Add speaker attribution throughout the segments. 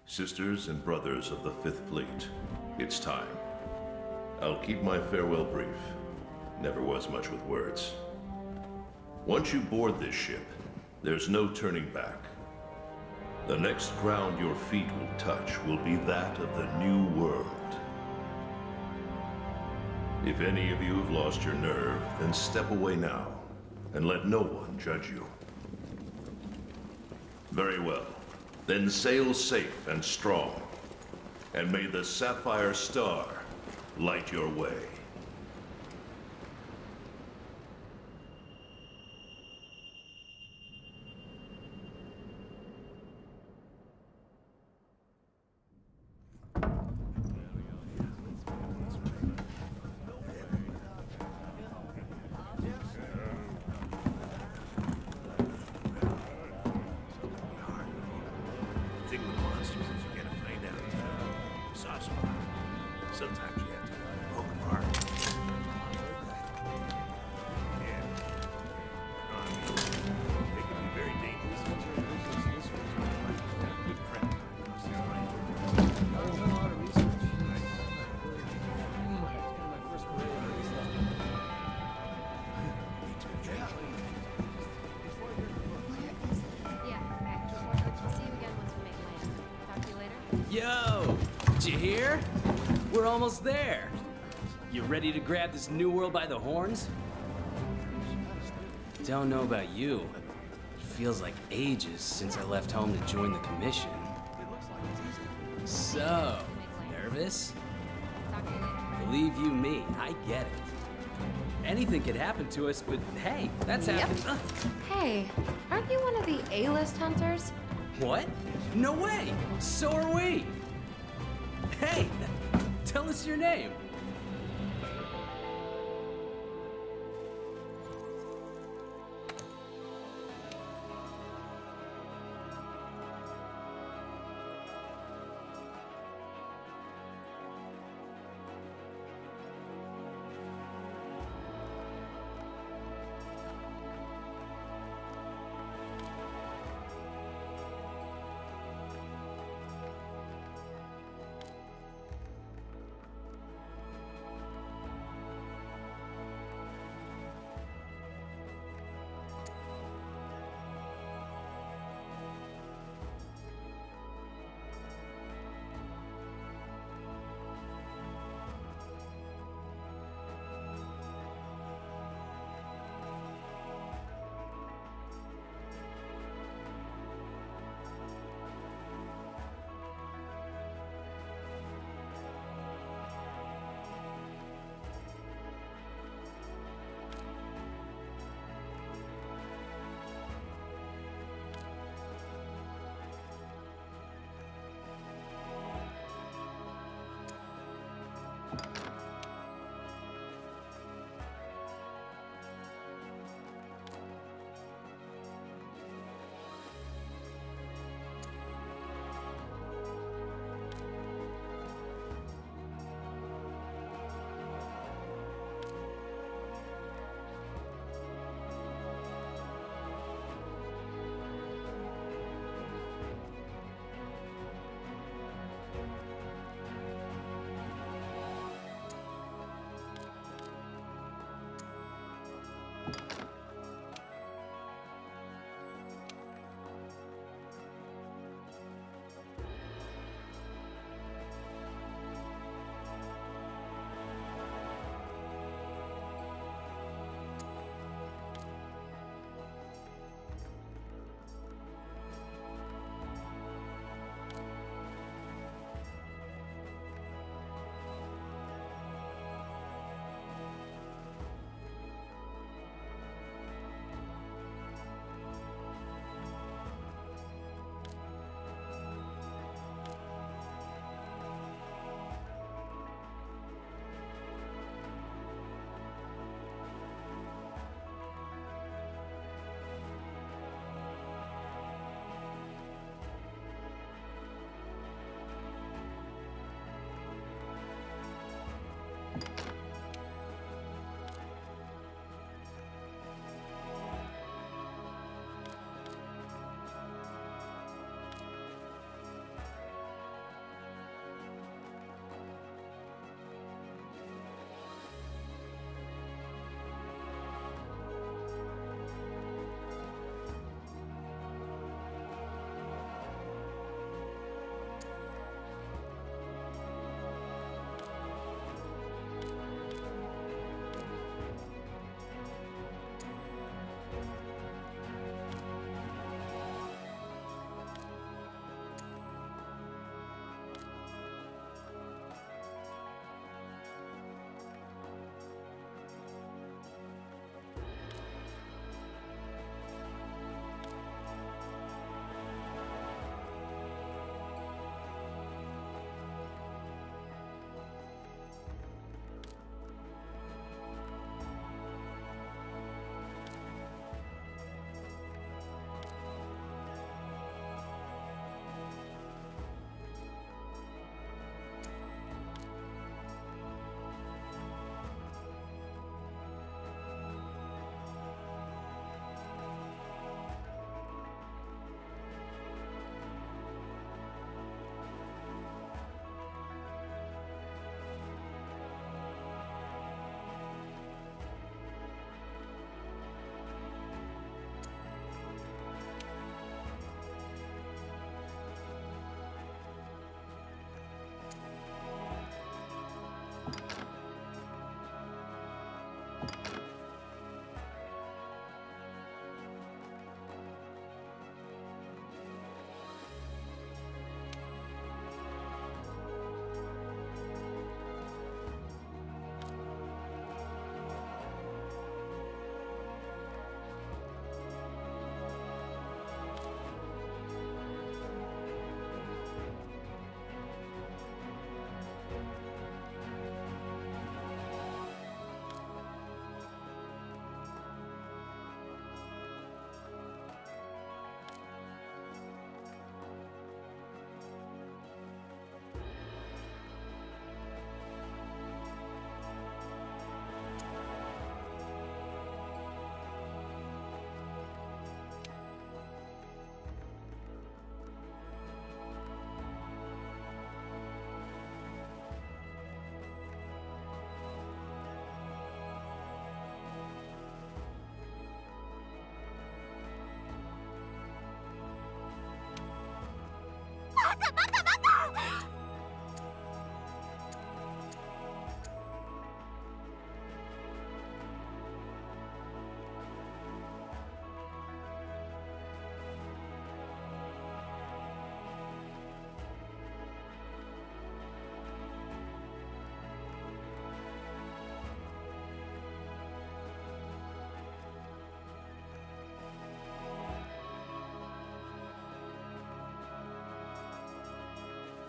Speaker 1: Sisters and brothers of the Fifth Fleet, it's time. I'll keep my farewell brief. Never was much with words. Once you board this ship, there's no turning back. The next ground your feet will touch will be that of the New World. If any of you have lost your nerve, then step away now, and let no one judge you. Very well. Then sail safe and strong, and may the Sapphire Star light your way.
Speaker 2: Sometimes you have to poke them hard. Yeah. They can be very dangerous. Good friend.
Speaker 3: I was doing a lot of research. My first parade on this level.
Speaker 4: Yeah, okay. I'll see you again once we make land. Talk to you later.
Speaker 5: Yo! Did you hear? We're almost there. You ready to grab this new world by the horns? Don't know about you. It feels like ages since I left home to join the commission. So, nervous?
Speaker 4: Talk to you later.
Speaker 5: Believe you me, I get it. Anything could happen to us, but hey, that's happened.
Speaker 4: Hey, aren't you one of the A-list hunters?
Speaker 5: What? No way! So are we! Hey! Tell us your name.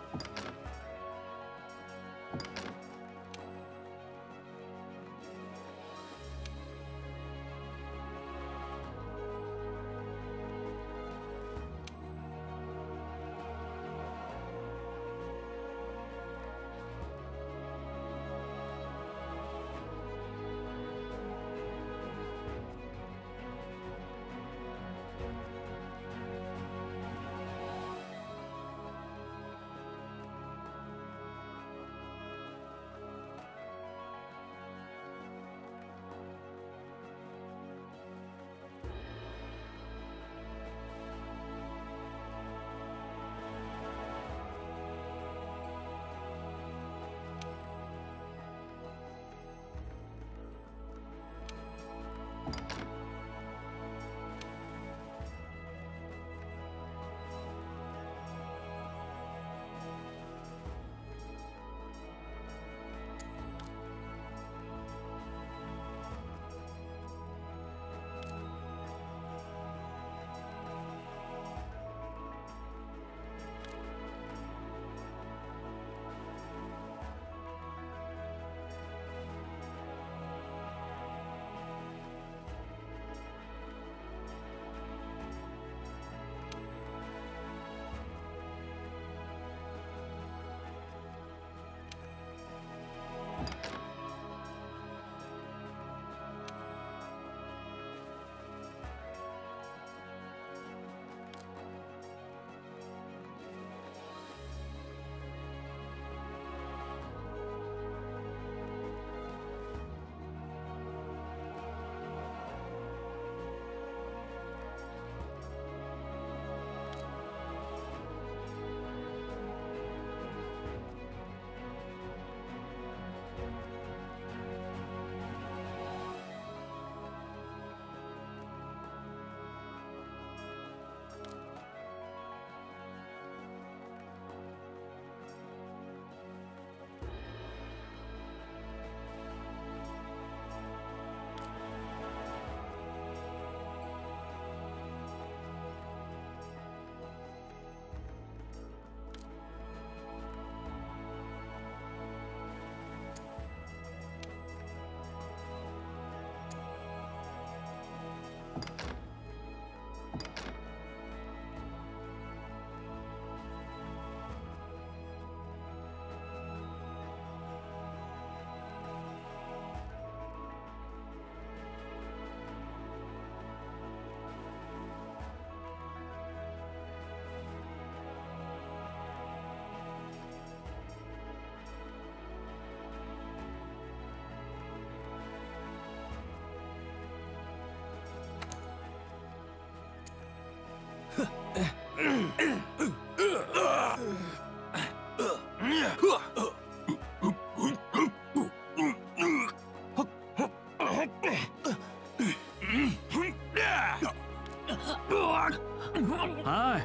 Speaker 5: Hi.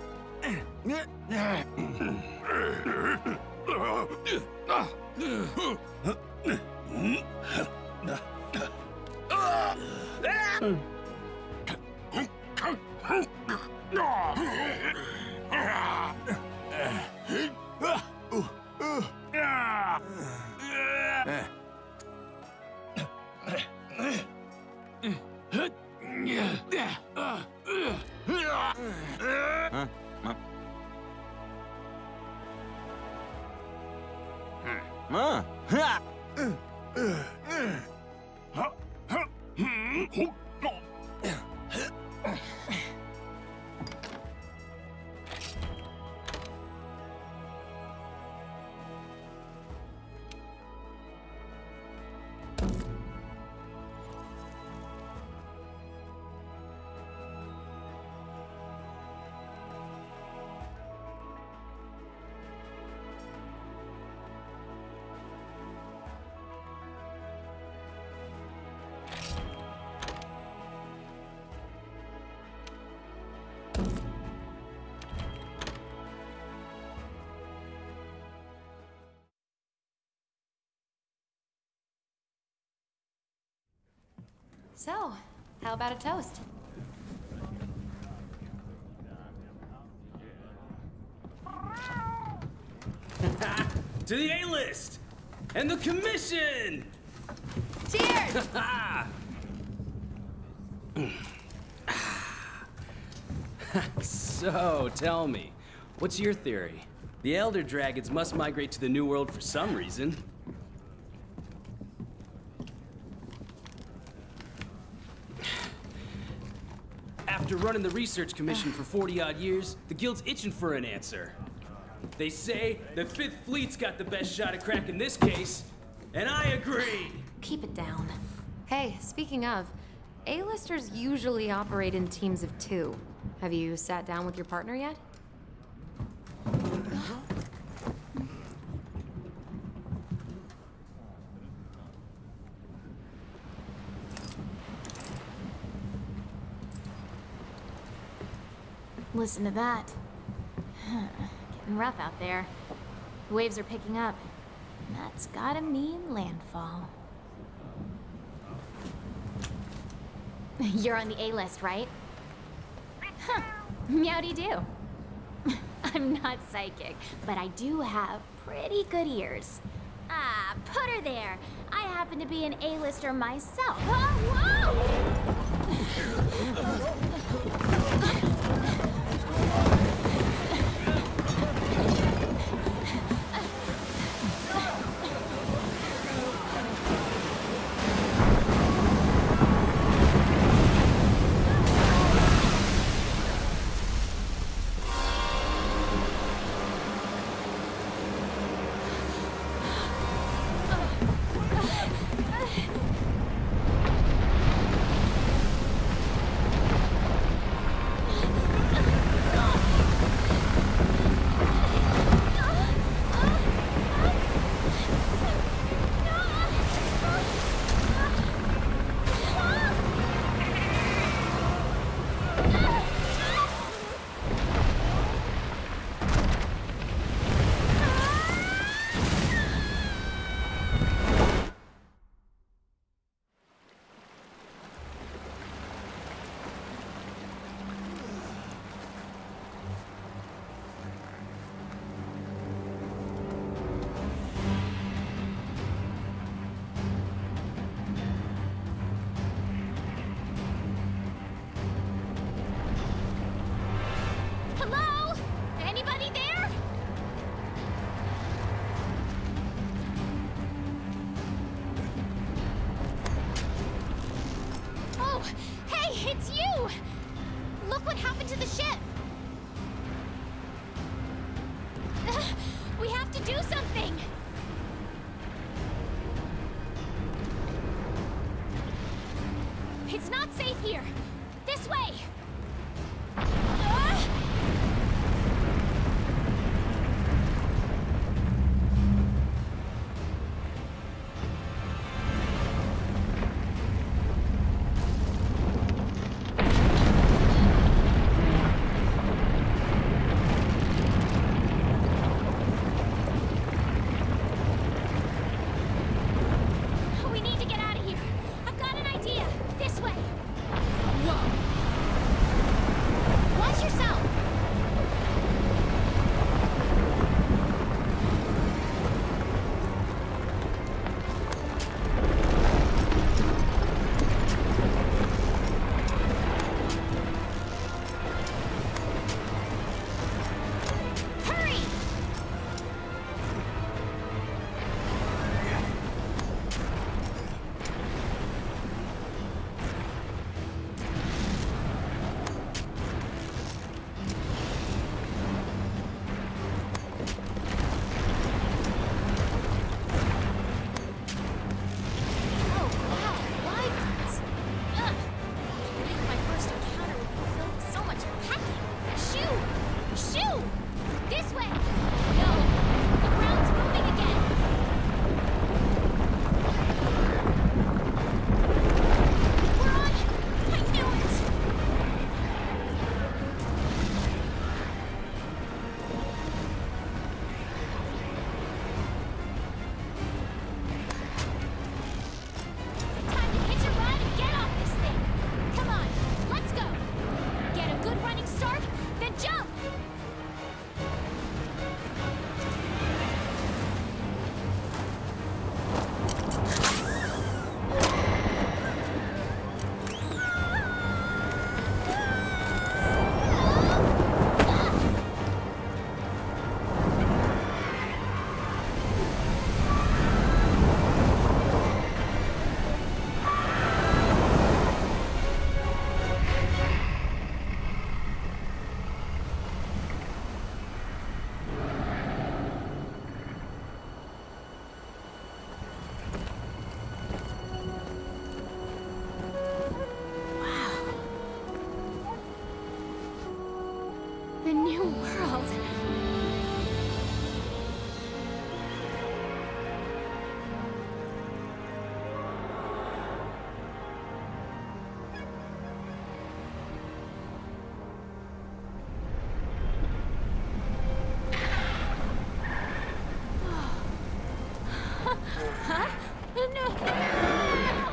Speaker 4: So, how about a toast?
Speaker 5: To the A-list! And the commission!
Speaker 4: Cheers!
Speaker 5: So, tell me, what's your theory? The Elder Dragons must migrate to the New World for some reason. After running the research commission for 40-odd years, the Guild's itching for an answer. They say the Fifth Fleet's got the best shot at cracking this case, and I agree!
Speaker 4: Keep it down. Hey, speaking of, A-listers usually operate in teams of 2. Have you sat down with your partner yet?
Speaker 6: Listen to that. Getting rough out there. The waves are picking up. And that's gotta mean landfall. You're on the A-list, right? Huh. Meowdy-do. I'm not psychic, but I do have pretty good ears. Ah, put her there. I happen to be an A-lister myself. Oh, whoa! Hello? Anybody there? Oh, hey, it's you! Look what happened to the ship! We have to do something! It's not safe here! This way! Huh? No!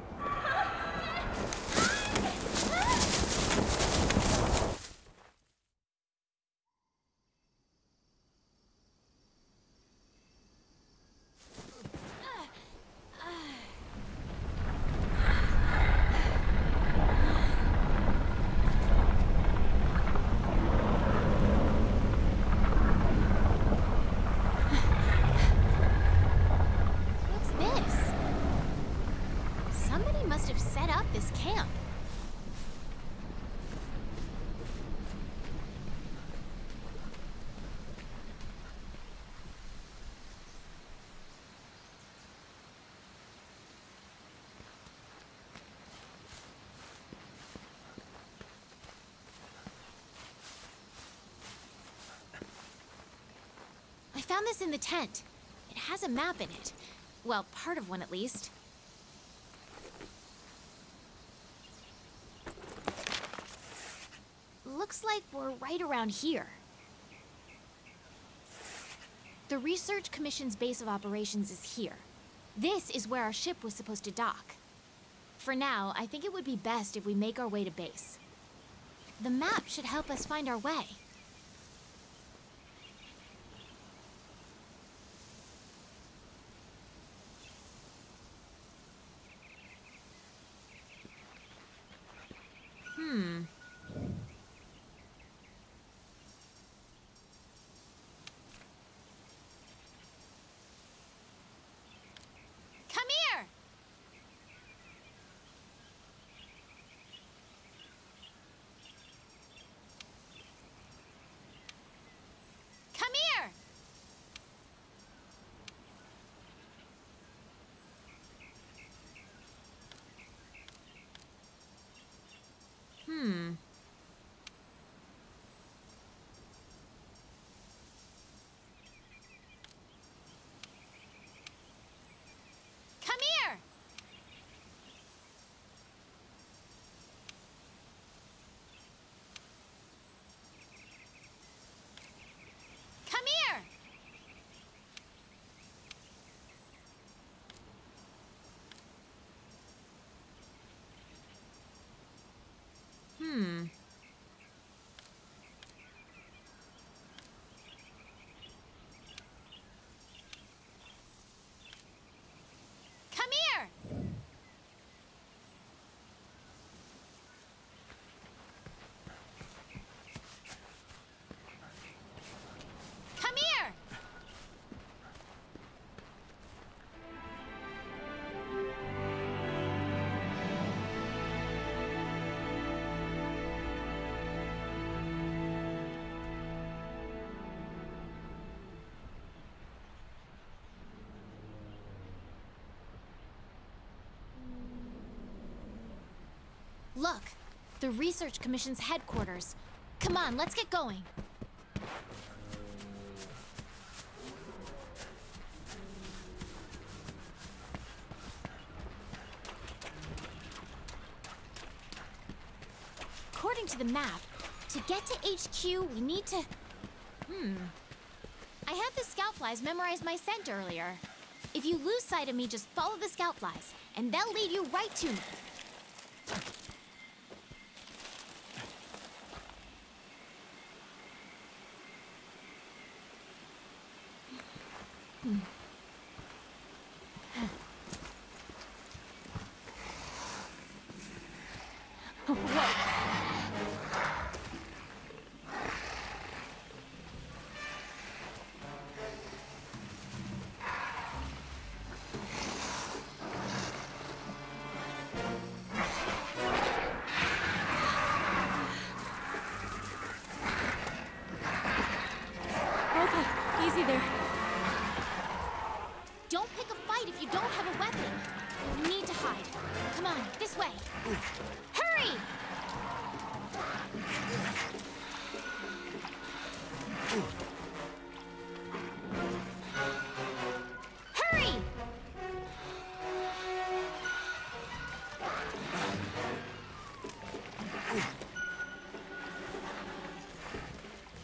Speaker 6: What's this? Somebody must have set up this camp. I found this in the tent. It has a map in it. Well, part of one at least. Looks like we're right around here. The Research Commission's base of operations is here. This is where our ship was supposed to dock. For now, I think it would be best if we make our way to base. The map should help us find our way. Come here! Come here! Come here! Come here! Come here! Come here! Look, the Research Commission's headquarters. Come on, let's get going. According to the map, to get to HQ, we need to... I had the scout flies memorize my scent earlier. If you lose sight of me, just follow the scout flies, and they'll lead you right to me. Easy there. Don't pick a fight if you don't have a weapon. We need to hide. Come on, this way. Hurry! Hurry!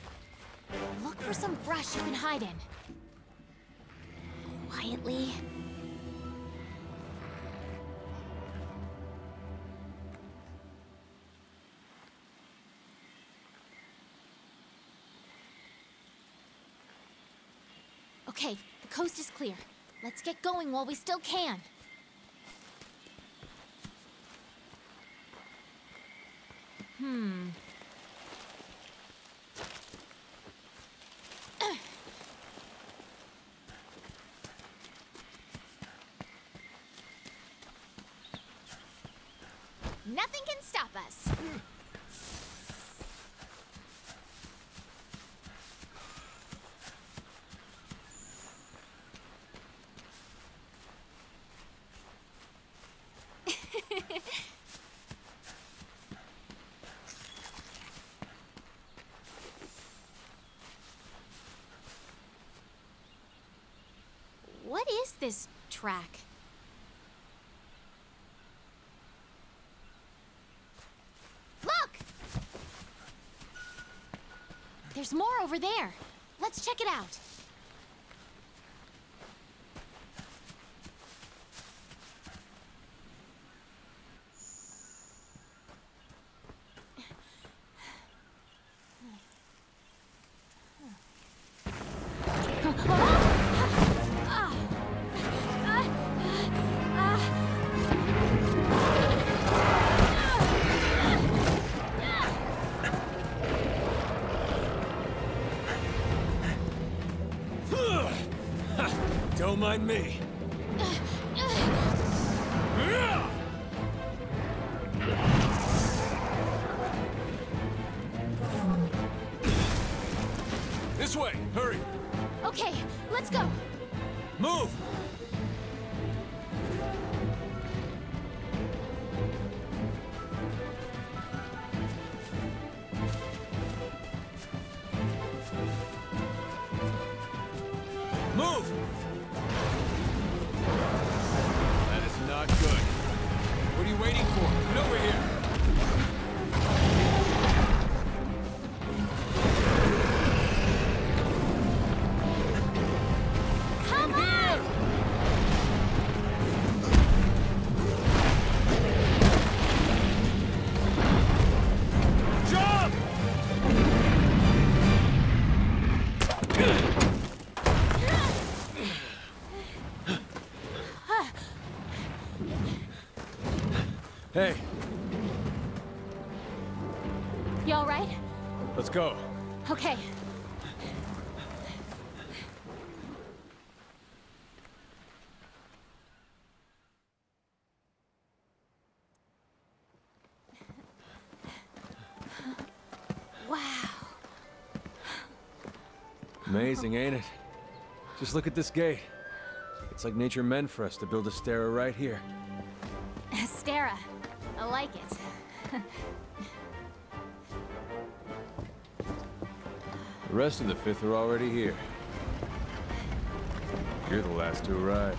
Speaker 6: Look for some brush you can hide in. Quietly. Okay, the coast is clear. Let's get going while we still can. Nothing can stop us. What is this track? Look! There's more over there. Let's check it out.
Speaker 2: Don't mind me. This way, hurry.
Speaker 6: Okay, let's go.
Speaker 2: Move! Move! That is not good. What are you waiting for? Get over here!
Speaker 6: Come on!
Speaker 2: Jump! Hey,
Speaker 6: You all right?
Speaker 2: let's go.
Speaker 6: Okay. Wow.
Speaker 2: Amazing, ain't it? Just look at this gate. It's like nature meant for us to build a Stera right here.
Speaker 6: Stera. I like it.
Speaker 2: The rest of the Fifth are already here. You're the last to arrive.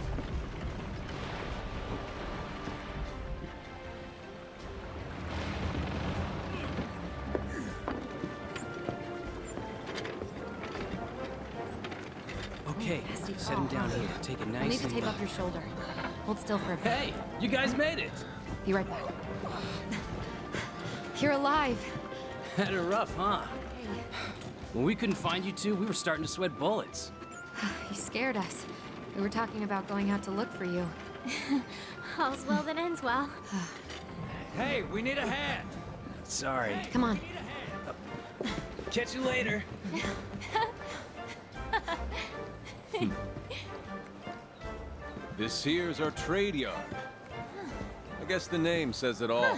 Speaker 5: Okay, set him down here. Take it
Speaker 4: I'll
Speaker 5: nice
Speaker 4: need to
Speaker 5: and
Speaker 4: tape
Speaker 5: low.
Speaker 4: up your shoulder. Hold still for a bit.
Speaker 5: Hey, you guys made it.
Speaker 4: Be right back. You're alive.
Speaker 5: Had it rough, huh? When we couldn't find you two, we were starting to sweat bullets.
Speaker 4: You scared us. We were talking about going out to look for you.
Speaker 6: All's well that ends well.
Speaker 2: Hey, we need a hand!
Speaker 5: Sorry.
Speaker 4: Come on.
Speaker 5: Catch you later.
Speaker 2: This here's our trade yard. I guess the name says it all.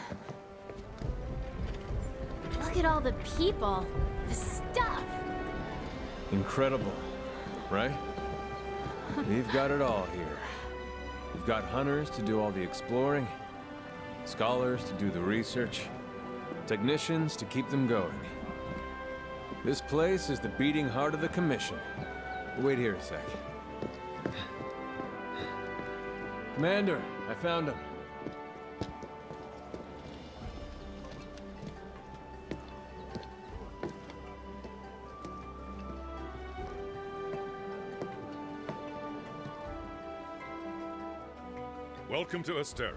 Speaker 6: Look at all the people. The stuff.
Speaker 2: Incredible, right? We've got it all here. We've got hunters to do all the exploring, scholars to do the research, technicians to keep them going. This place is the beating heart of the Commission. Wait here a sec. Commander, I found him.
Speaker 7: Welcome to Astera.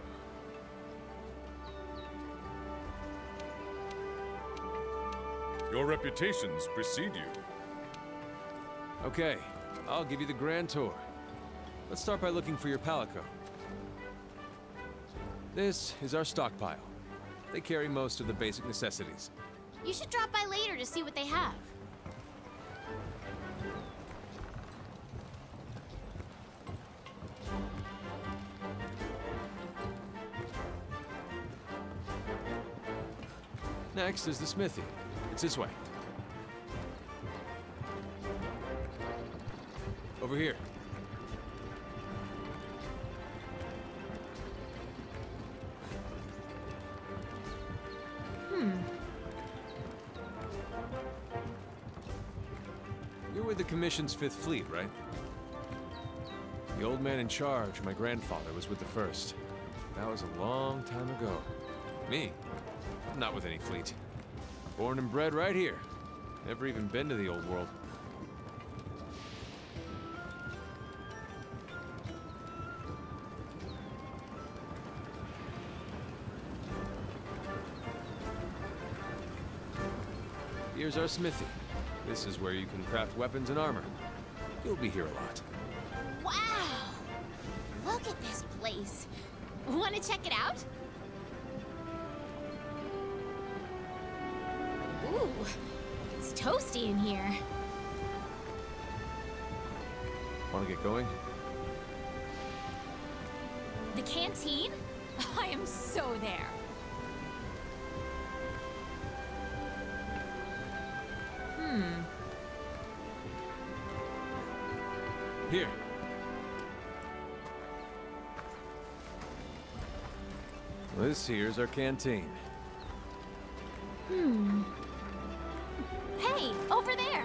Speaker 7: Your reputations precede you.
Speaker 2: Okay, I'll give you the grand tour. Let's start by looking for your Palico. This is our stockpile. They carry most of the basic necessities.
Speaker 6: You should drop by later to see what they have.
Speaker 2: Next is the smithy. It's this way. Over here. You're with the Commission's 5th Fleet, right? The old man in charge, my grandfather, was with the 1st. That was a long time ago. Me? Not with any fleet. Born and bred right here. Never even been to the old world. Here's our smithy. This is where you can craft weapons and armor. You'll be here a lot.
Speaker 6: Wow! Look at this place. Want to check it out? Ooh, it's toasty in here.
Speaker 2: Want to get going?
Speaker 6: The canteen? I am so there.
Speaker 2: Here. This here's our canteen.
Speaker 6: Hey, over there!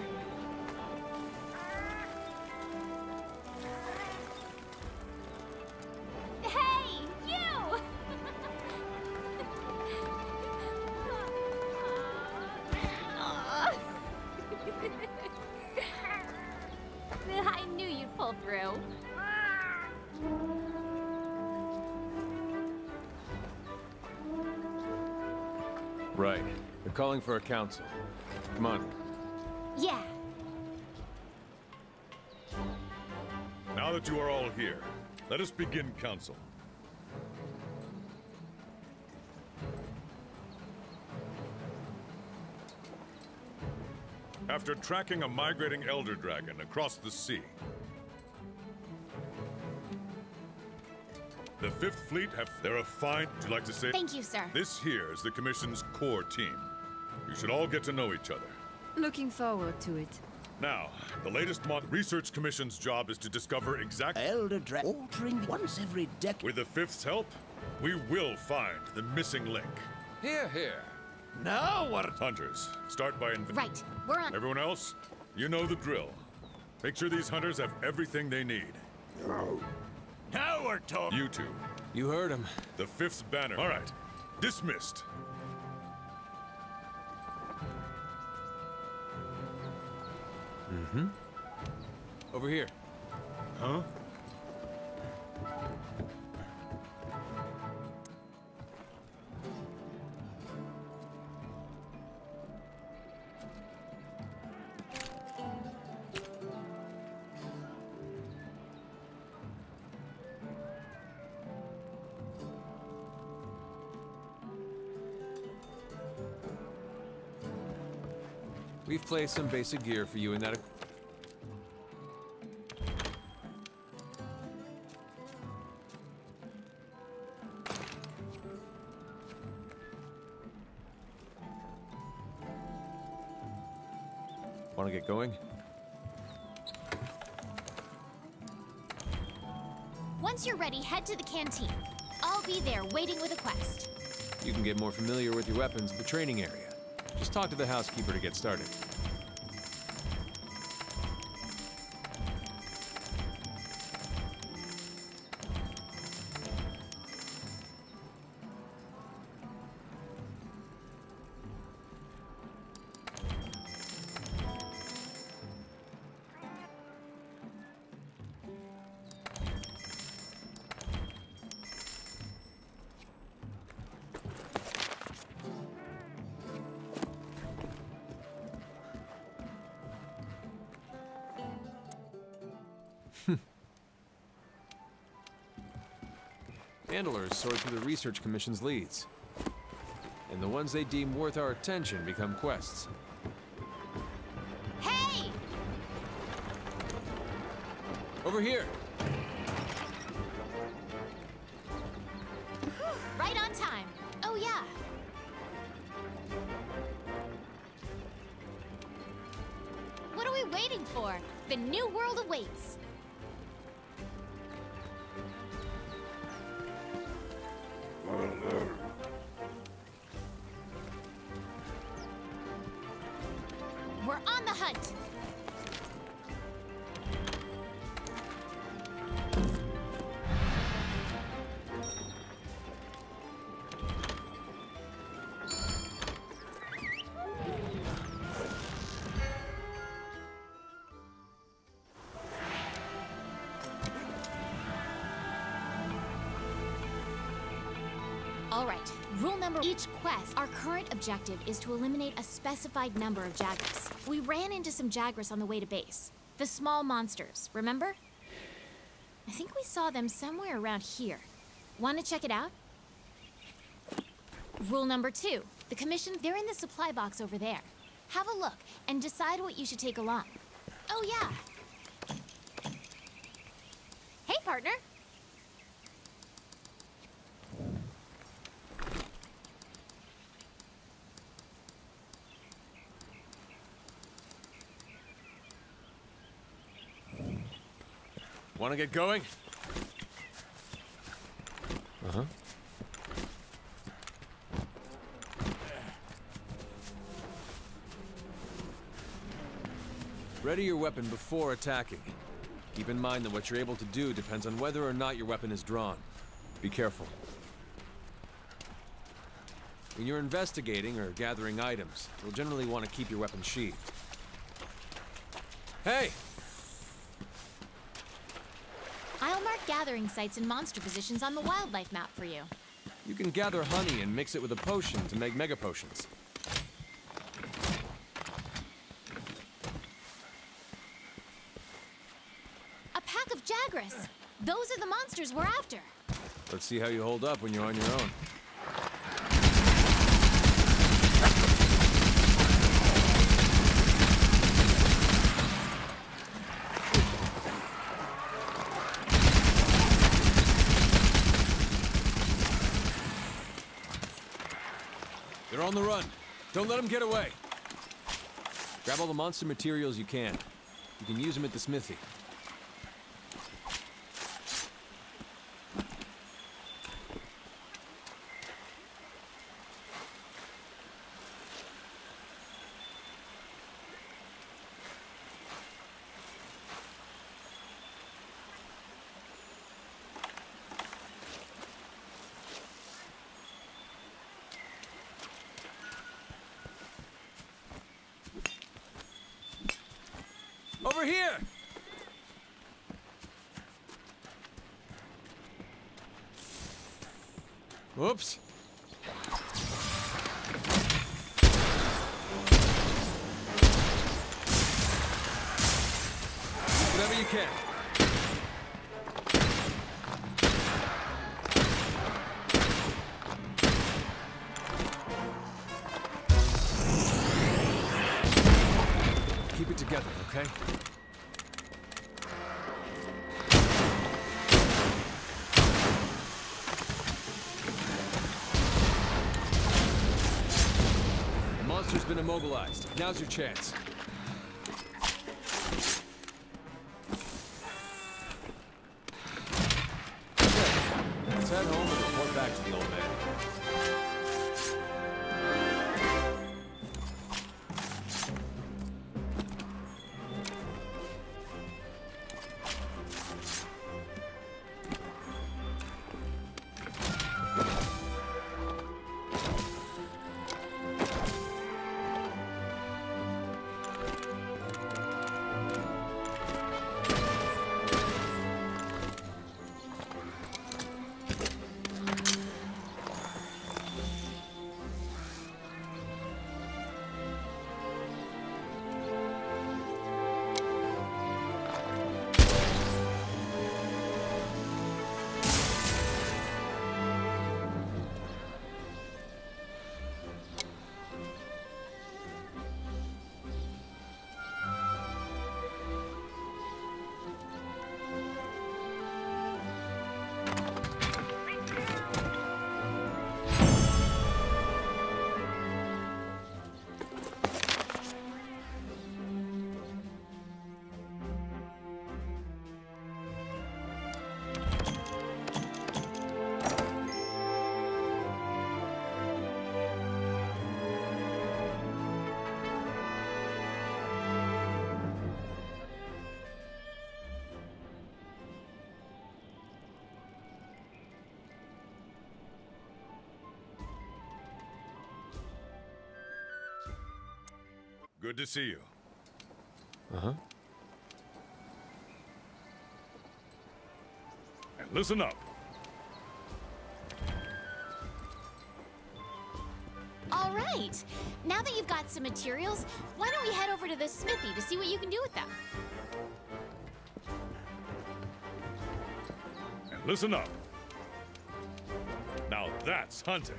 Speaker 6: Hey, you! I knew you'd pull through.
Speaker 2: Right. They're calling for a council. Come on.
Speaker 6: Yeah.
Speaker 7: Now that you are all here, let us begin council. After tracking a migrating elder dragon across the sea, the 5th Fleet have their fine. Would you like to say?
Speaker 6: Thank you, sir.
Speaker 7: This here is the Commission's core team. You should all get to know each other.
Speaker 8: Looking forward to it.
Speaker 7: Now, the latest Research Commission's job is to discover exactly.
Speaker 9: Elder Dragon altering once every decade.
Speaker 7: With the 5th's help, we will find the missing link.
Speaker 2: Here, here.
Speaker 9: Now what?
Speaker 7: Hunters, start by
Speaker 6: Right, we're on.
Speaker 7: Everyone else, you know the drill. Make sure these hunters have everything they need.
Speaker 9: Now we're talking.
Speaker 7: You two,
Speaker 2: You heard him.
Speaker 7: the 5th's banner. All right, dismissed.
Speaker 2: Over here.
Speaker 7: Huh?
Speaker 2: We've placed some basic gear for you in that. Want to get going?
Speaker 6: Once you're ready, head to the canteen. I'll be there waiting with a quest.
Speaker 2: You can get more familiar with your weapons at the training area. Just talk to the housekeeper to get started. Handlers sort through the Research Commission's leads. And the ones they deem worth our attention become quests.
Speaker 6: Hey!
Speaker 2: Over here!
Speaker 6: Right on time. Oh, yeah. What are we waiting for? The new world awaits. We're on the hunt. All right, rule number each quest. Our current objective is to eliminate a specified number of Jagras. We ran into some Jagras on the way to base. The small monsters, remember? I think we saw them somewhere around here. Want to check it out? Rule number 2. The Commission, they're in the supply box over there. Have a look and decide what you should take along. Oh, yeah. Hey, partner.
Speaker 2: Want to get going? Uh-huh. Ready your weapon before attacking. Keep in mind that what you're able to do depends on whether or not your weapon is drawn. Be careful. When you're investigating or gathering items, you'll generally want to keep your weapon sheathed. Hey!
Speaker 6: I'll mark gathering sites and monster positions on the wildlife map for you.
Speaker 2: You can gather honey and mix it with a potion to make mega potions.
Speaker 6: A pack of Jagras. Those are the monsters we're after.
Speaker 2: Let's see how you hold up when you're on your own. They're on the run. Don't let them get away. Grab all the monster materials you can. You can use them at the smithy. Over here! Whoops. Whatever you can. Keep it together, okay? The monster's been immobilized. Now's your chance. Okay, let's head home and report back to the old man.
Speaker 7: Good to see you.
Speaker 2: Uh-huh.
Speaker 7: And listen up.
Speaker 6: All right. Now that you've got some materials, why don't we head over to the smithy to see what you can do with them?
Speaker 7: And listen up. Now that's hunting.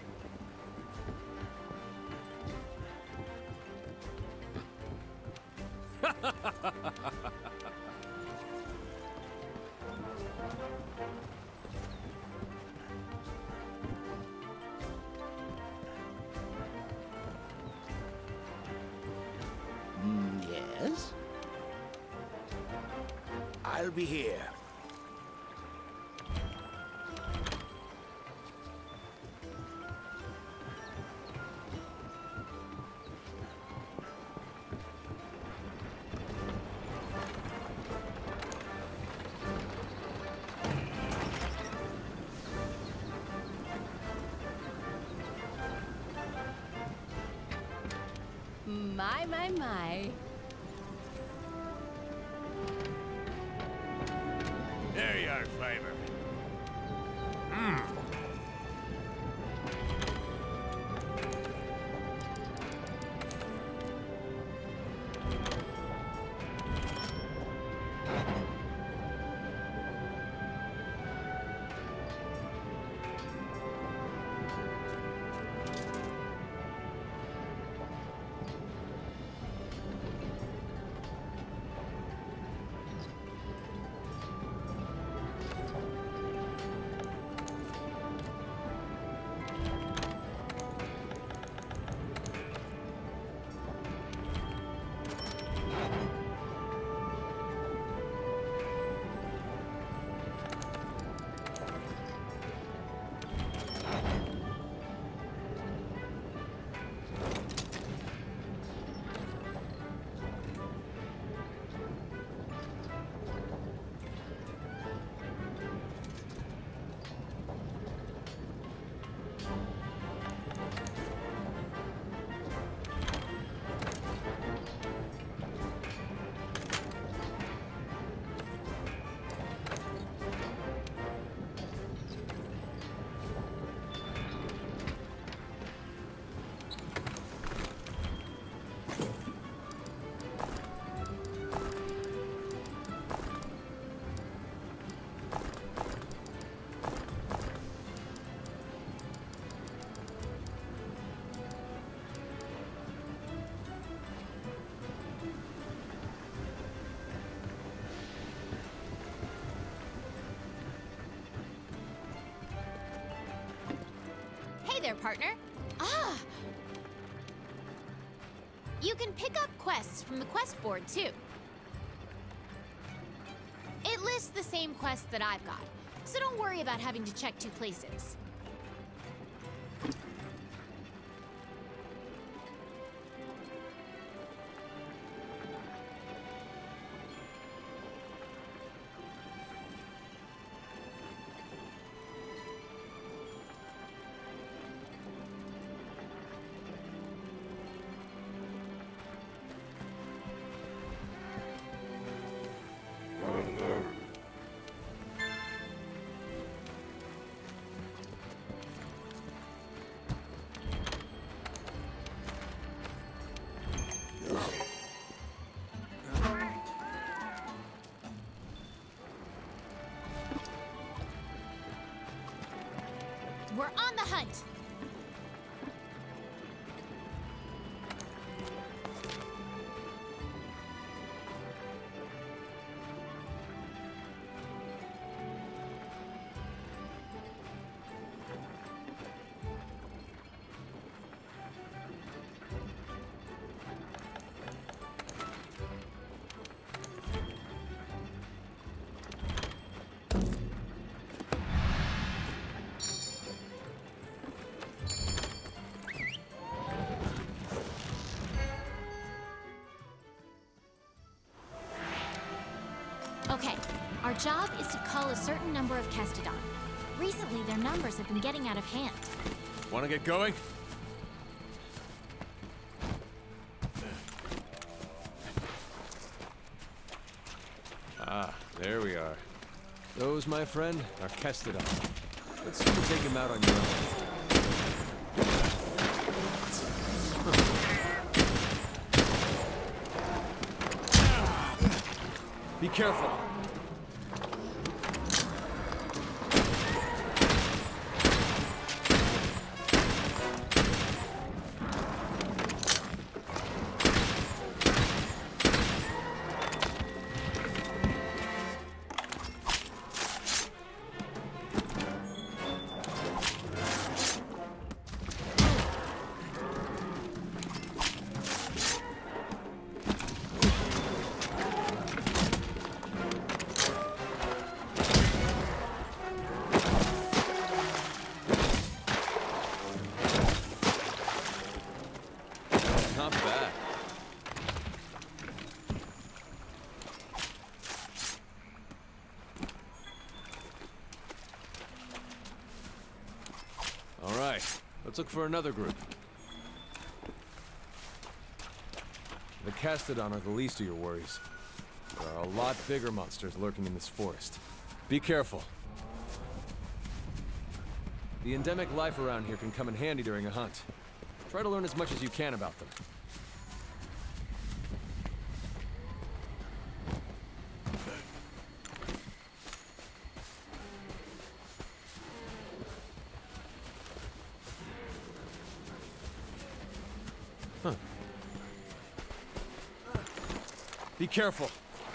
Speaker 9: Yes? I'll be here.
Speaker 8: My.
Speaker 9: There you are, Flavor.
Speaker 6: Hey there, partner. Ah! You can pick up quests from the quest board, too. It lists the same quests that I've got, so don't worry about having to check two places. We're on the hunt. Okay, our job is to cull a certain number of Kestodon. Recently, their numbers have been getting out of hand.
Speaker 2: Want to get going? There we are. Those, my friend, are Kestodon. Let's see you take him out on your own. Be careful. Not bad. All right, let's look for another group. The Kestodon are the least of your worries. There are a lot bigger monsters lurking in this forest. Be careful. The endemic life around here can come in handy during a hunt. Try to learn as much as you can about them. Huh. Be careful.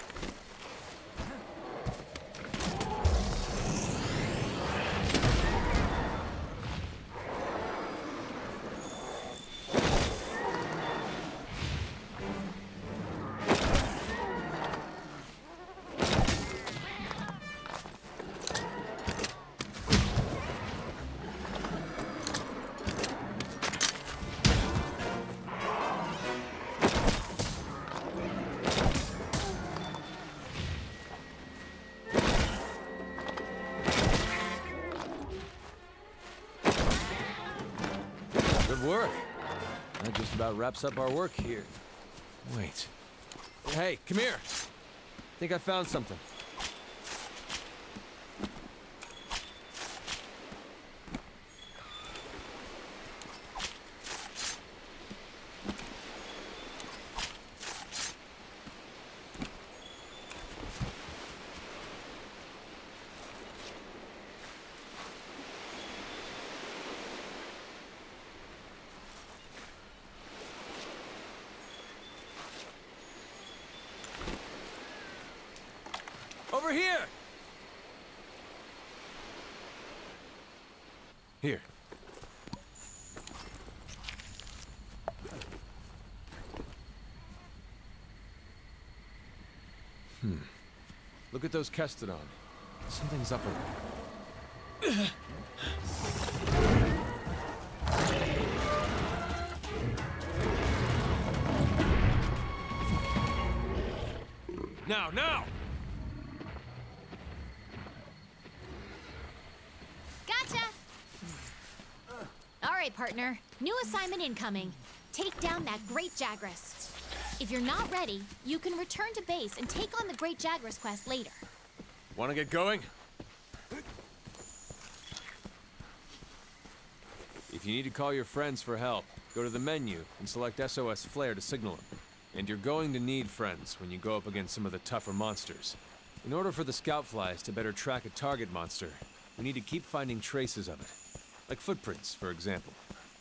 Speaker 2: Good work. That just about wraps up our work here. Wait. Hey, come here. Think I found something. Over here! Here. Look at those Kestodon. Something's up with them. Now!
Speaker 6: Gotcha! All right, partner. New assignment incoming. Take down that Great Jagras. If you're not ready, you can return to base and take on the Great Jagras quest later.
Speaker 2: Want to get going? If you need to call your friends for help, go to the menu and select SOS Flare to signal them. And you're going to need friends when you go up against some of the tougher monsters. In order for the scout flies to better track a target monster, we need to keep finding traces of it. Like footprints, for example.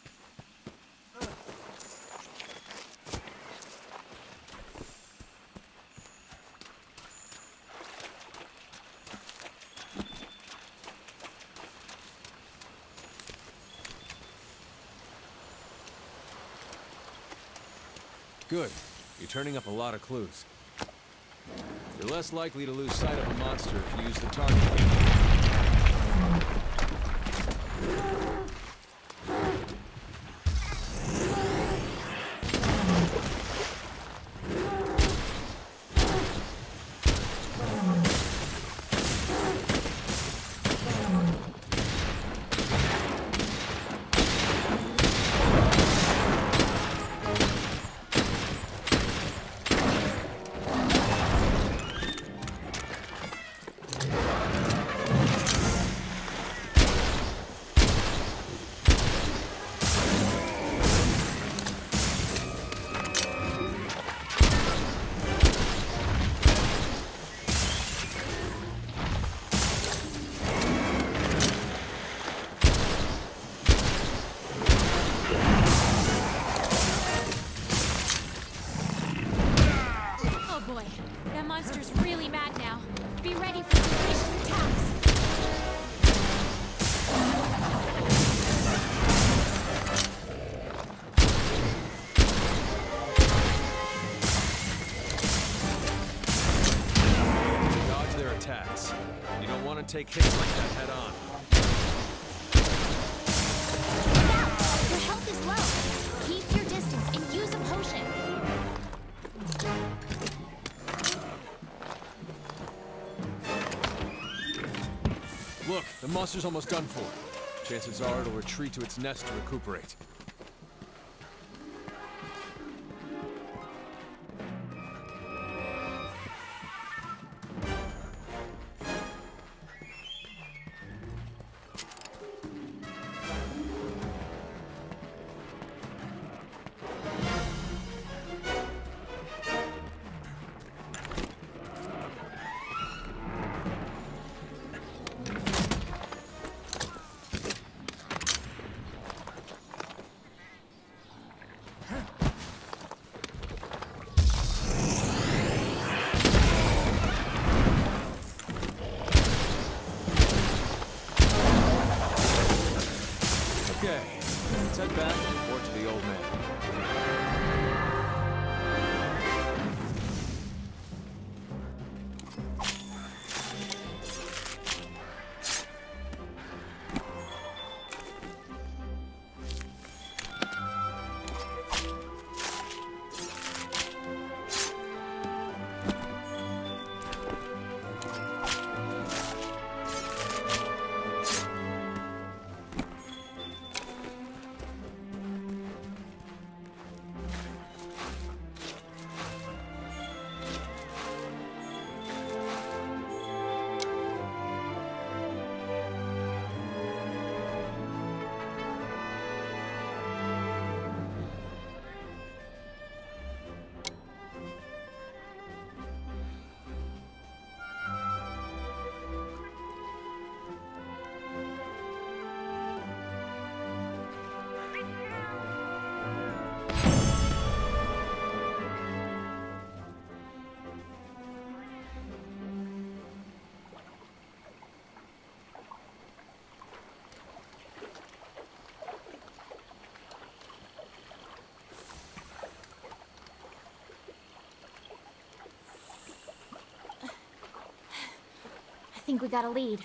Speaker 2: Good. You're turning up a lot of clues. You're less likely to lose sight of a monster if you use the target key. attacks. You don't want to take hits like that head on.
Speaker 6: Your health is low. Keep your distance and use a potion.
Speaker 2: Look, the monster's almost done for. Chances are it'll retreat to its nest to recuperate. Okay, let's head back and report to the old man.
Speaker 6: I think we got a lead.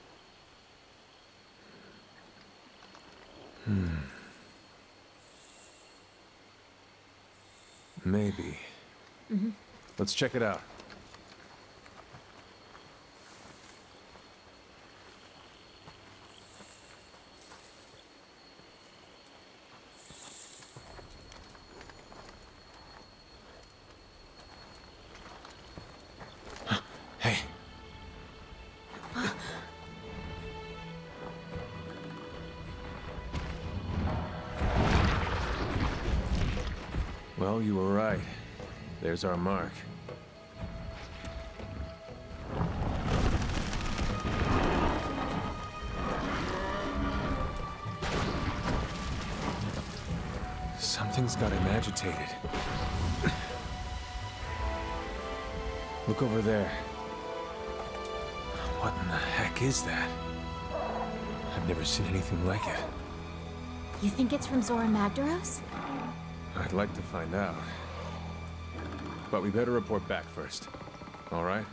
Speaker 2: Maybe. Let's check it out. Hey. Well, you were right. There's our mark. Something's got him agitated. Look over there. What in the heck is that? I've never seen anything like it.
Speaker 6: You think it's from Zora Magdaros?
Speaker 2: I'd like to find out. But we better report back first. All right?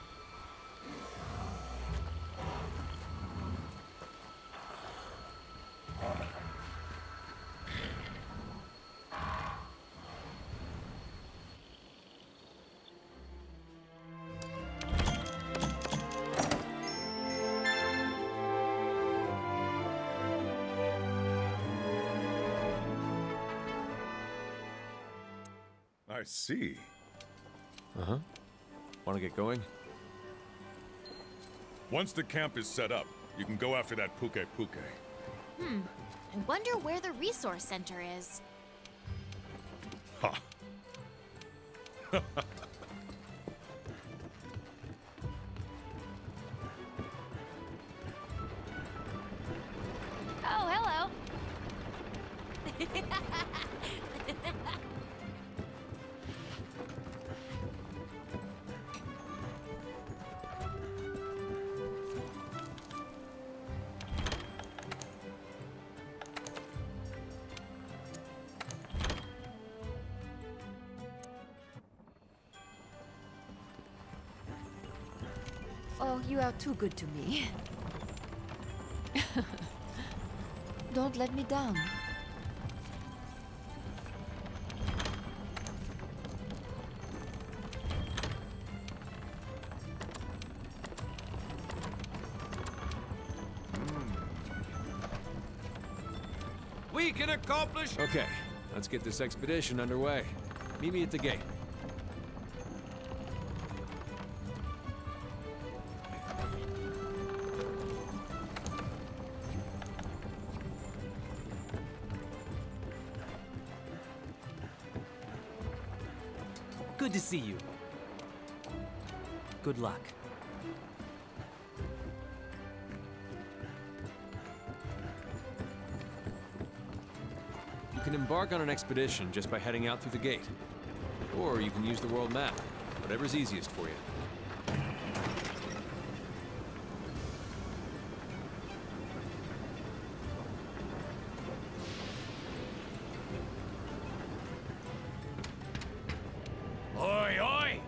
Speaker 7: I see.
Speaker 2: Uh-huh. Want to get going?
Speaker 7: Once the camp is set up, you can go after that Puke Puke.
Speaker 6: I wonder where the resource center is.
Speaker 7: Ha!
Speaker 6: Oh, hello.
Speaker 8: know, you are too good to me. Don't let me down.
Speaker 2: We can accomplish... Okay, let's get this expedition underway. Meet me at the gate.
Speaker 5: Good to see you. Good luck.
Speaker 2: You can embark on an expedition just by heading out through the gate. Or you can use the world map, whatever's easiest for you.
Speaker 9: Oi, oi!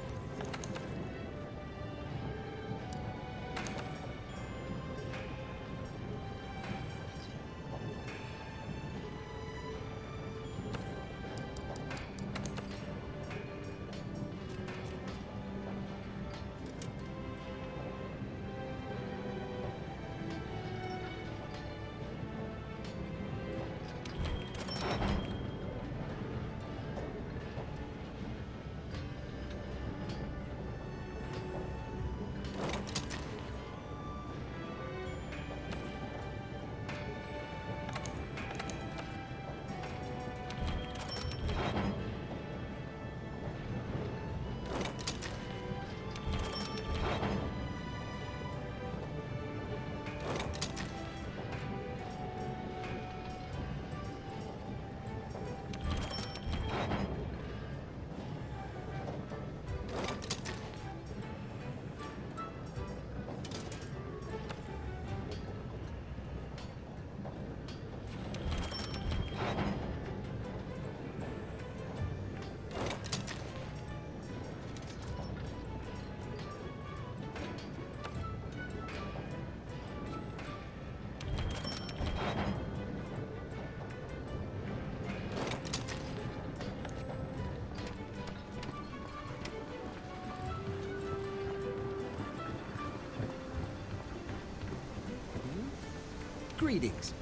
Speaker 5: Greetings.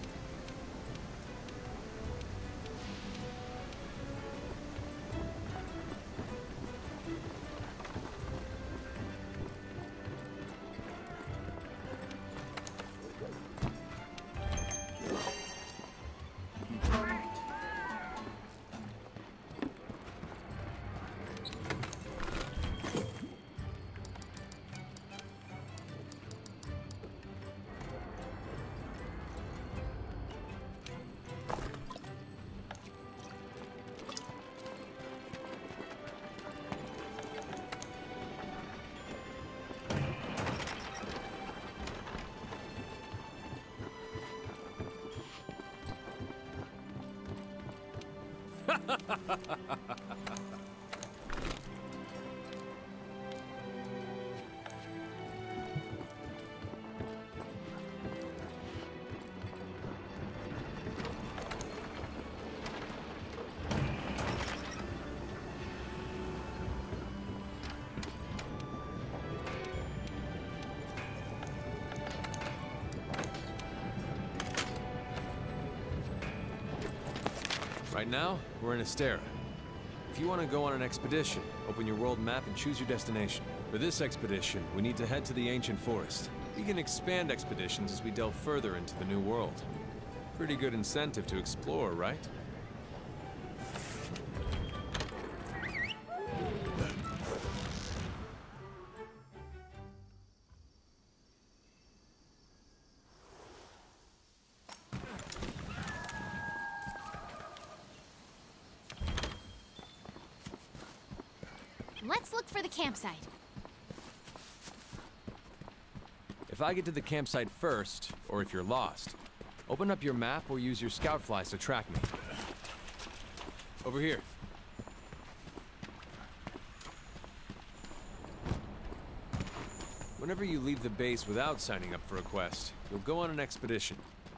Speaker 2: Right now, we're in Astera. If you want to go on an expedition, open your world map and choose your destination. For this expedition, we need to head to the ancient forest. We can expand expeditions as we delve further into the new world. Pretty good incentive to explore, right?
Speaker 6: Let's look for the campsite.
Speaker 2: If I get to the campsite first, or if you're lost, open up your map or use your scout flies to track me. Over here. Whenever you leave the base without signing up for a quest, you'll go on an expedition.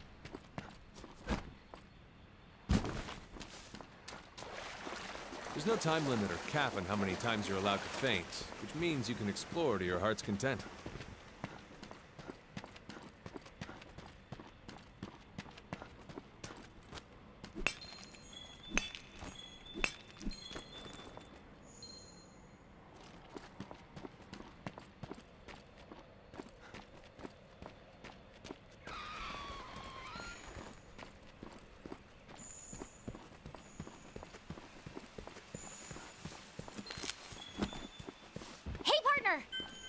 Speaker 2: There's no time limit or cap on how many times you're allowed to faint, which means you can explore to your heart's content.
Speaker 6: Hey, partner!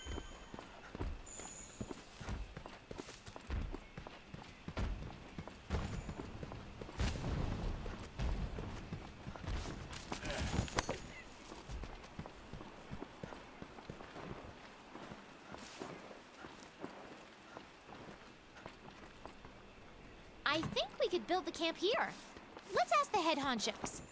Speaker 6: I think we could build the camp here. Let's ask the head honchos.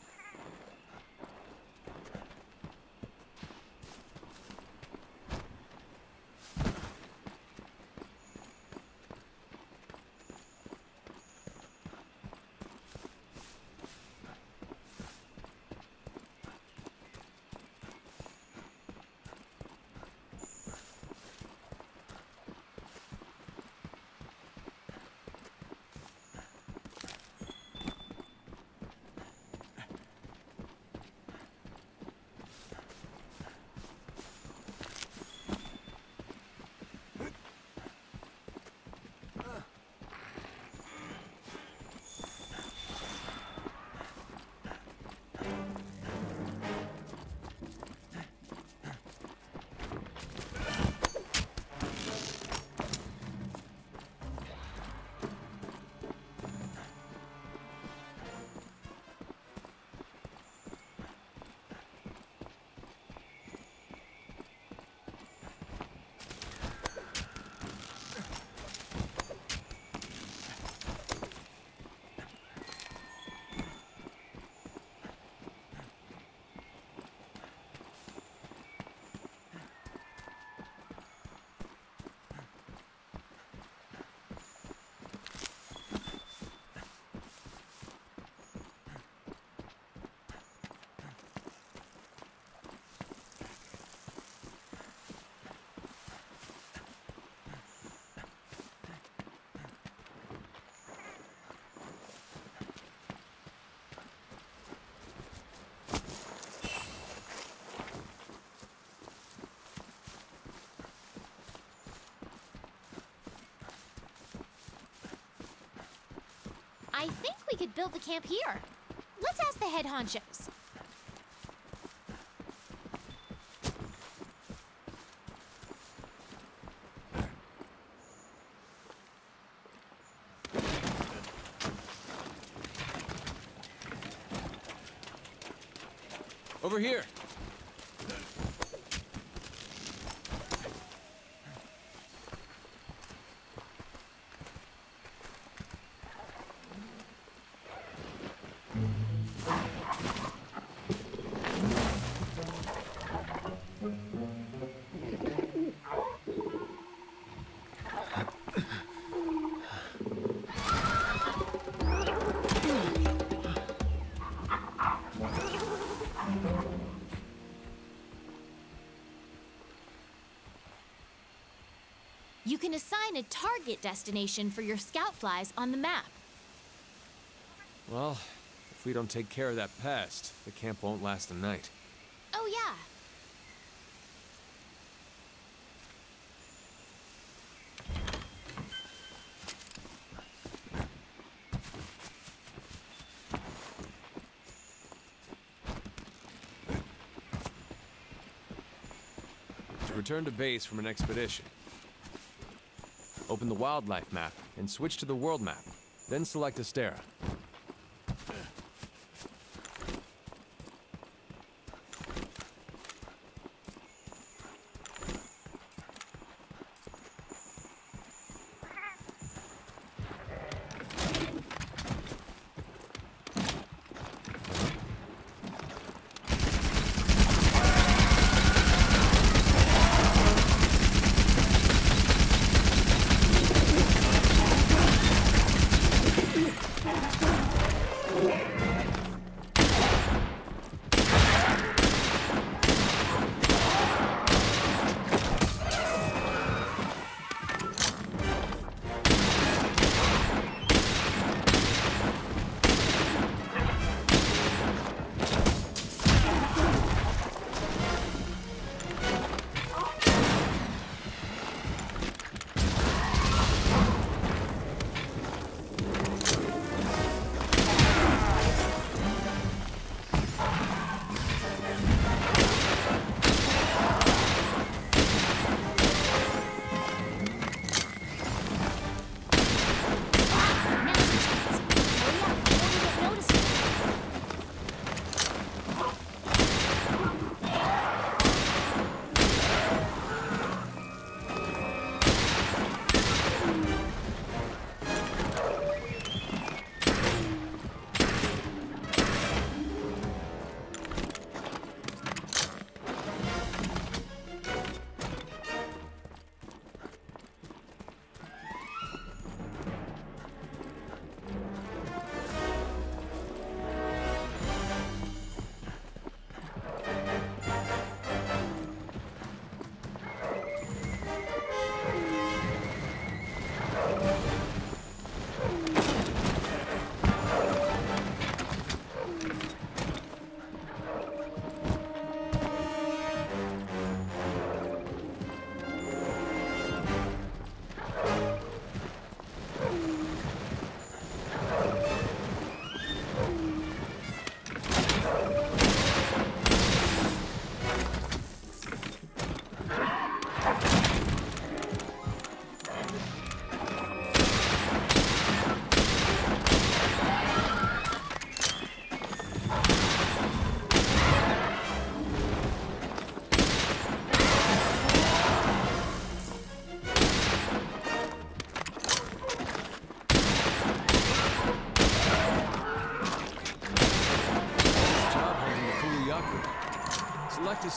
Speaker 6: I think we could build the camp here. Let's ask the head honchos.
Speaker 2: Over here!
Speaker 6: You can assign a target destination for your scout flies on the map.
Speaker 2: Well, if we don't take care of that pest, the camp won't last a night.
Speaker 6: Oh, yeah.
Speaker 2: To return to base from an expedition, open the wildlife map and switch to the world map, then select Astera.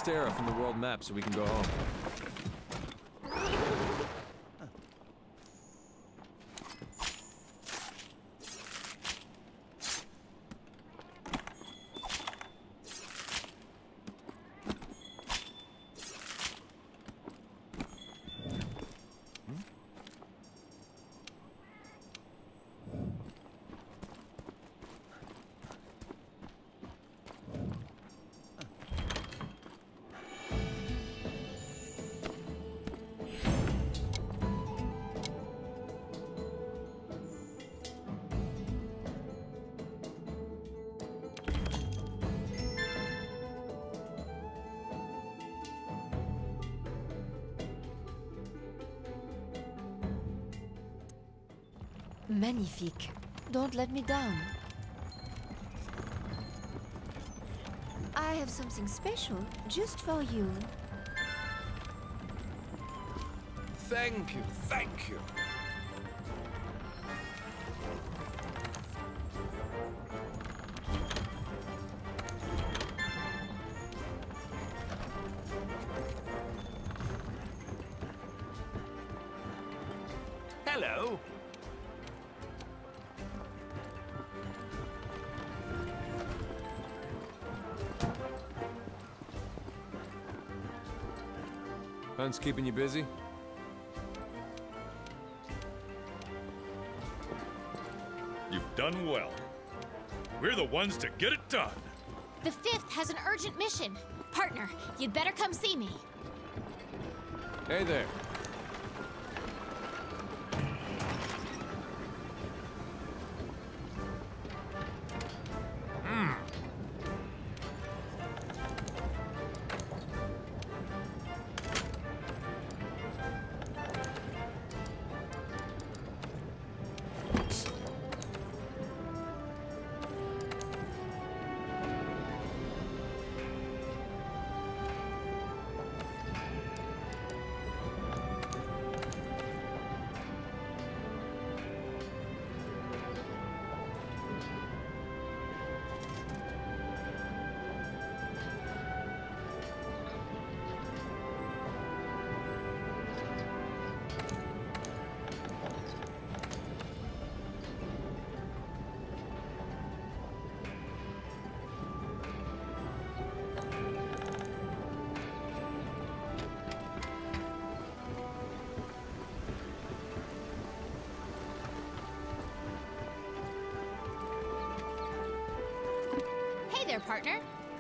Speaker 2: Vistera from the world map so we can go home.
Speaker 8: Magnifique. Don't let me down. I have something special just for you.
Speaker 3: Thank you, thank you.
Speaker 9: Hello.
Speaker 2: Hunt's keeping you busy?
Speaker 7: You've done well. We're the ones to get it done.
Speaker 6: The 5th has an urgent mission. Partner, you'd better come see me.
Speaker 2: Hey there.
Speaker 6: Hey there, partner.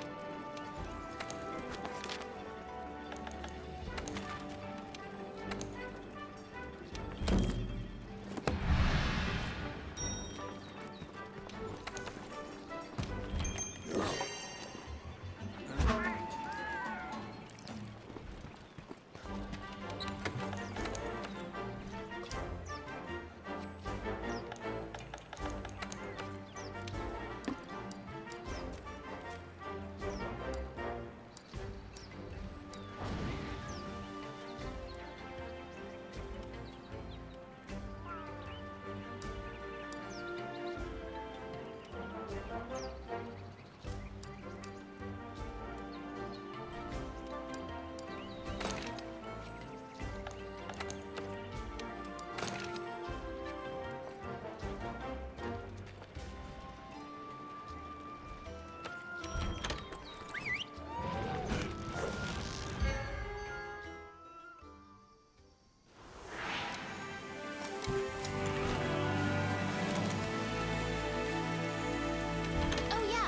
Speaker 6: Oh, yeah.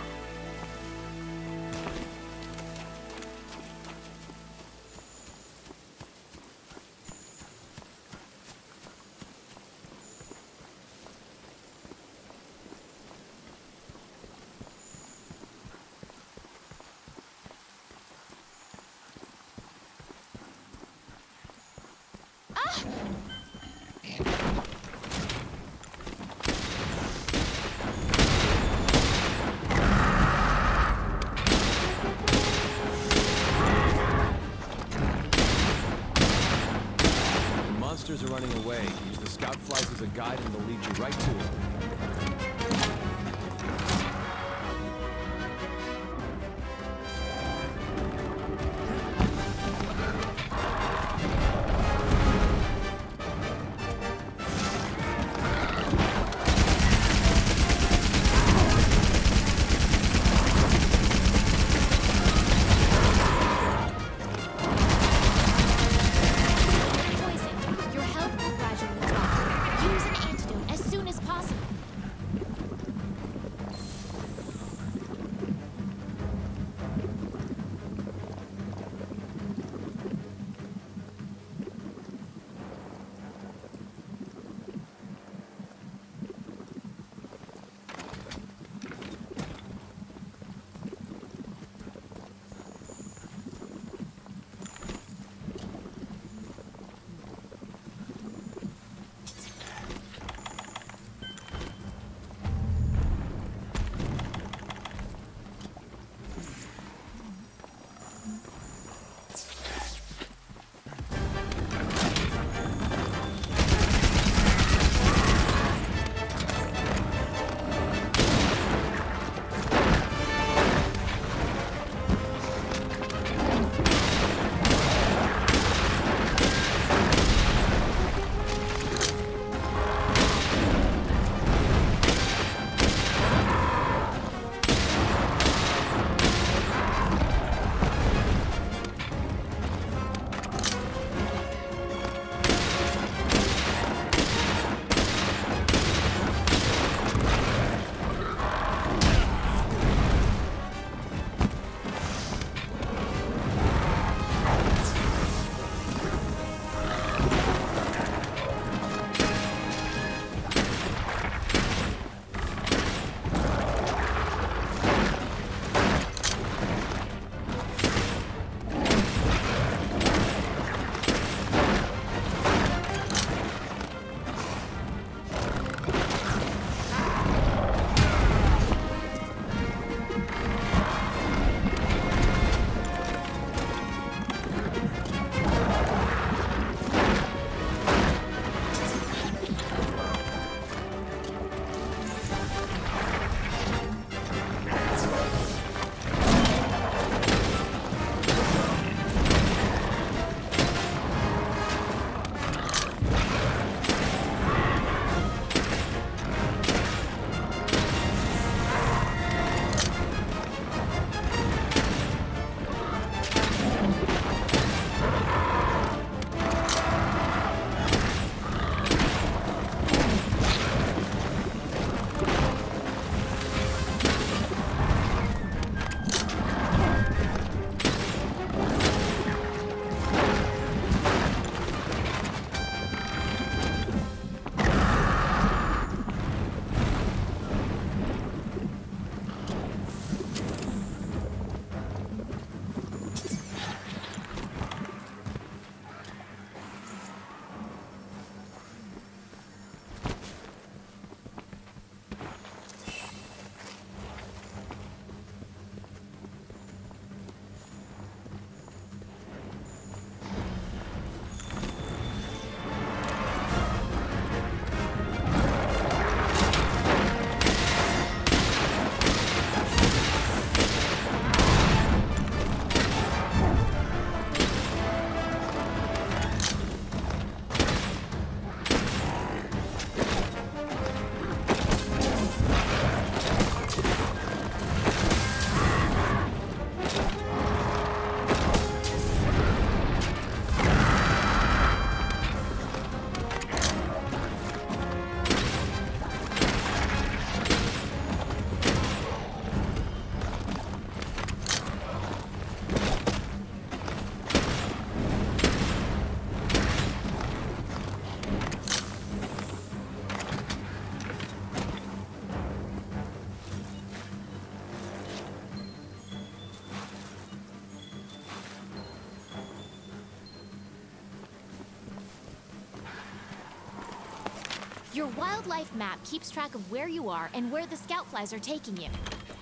Speaker 2: The monsters are running away. Use the scout flies as a guide and they'll lead you right to it.
Speaker 6: Your wildlife map keeps track of where you are and where the scout flies are taking you.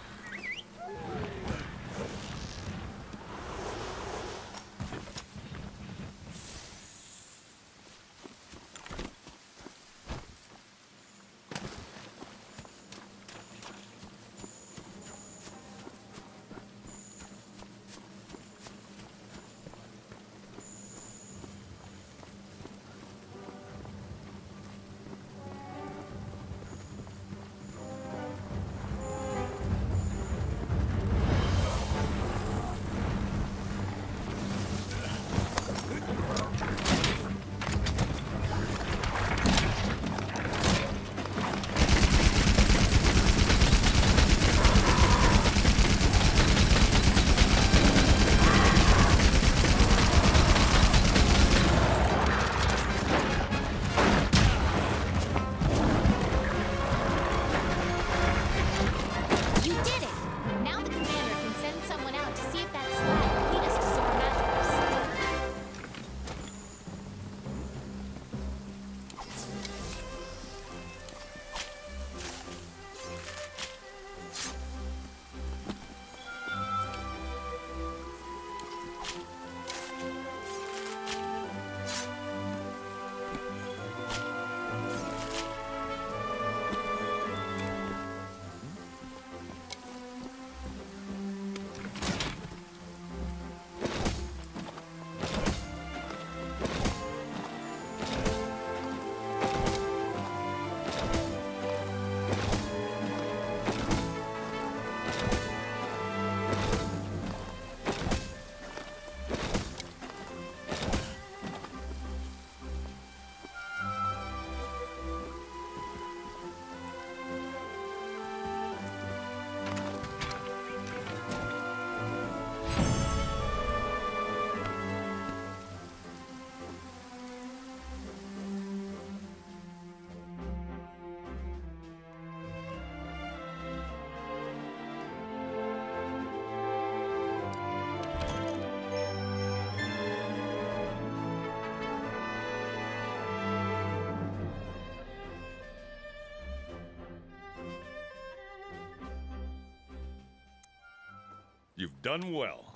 Speaker 7: You've done well.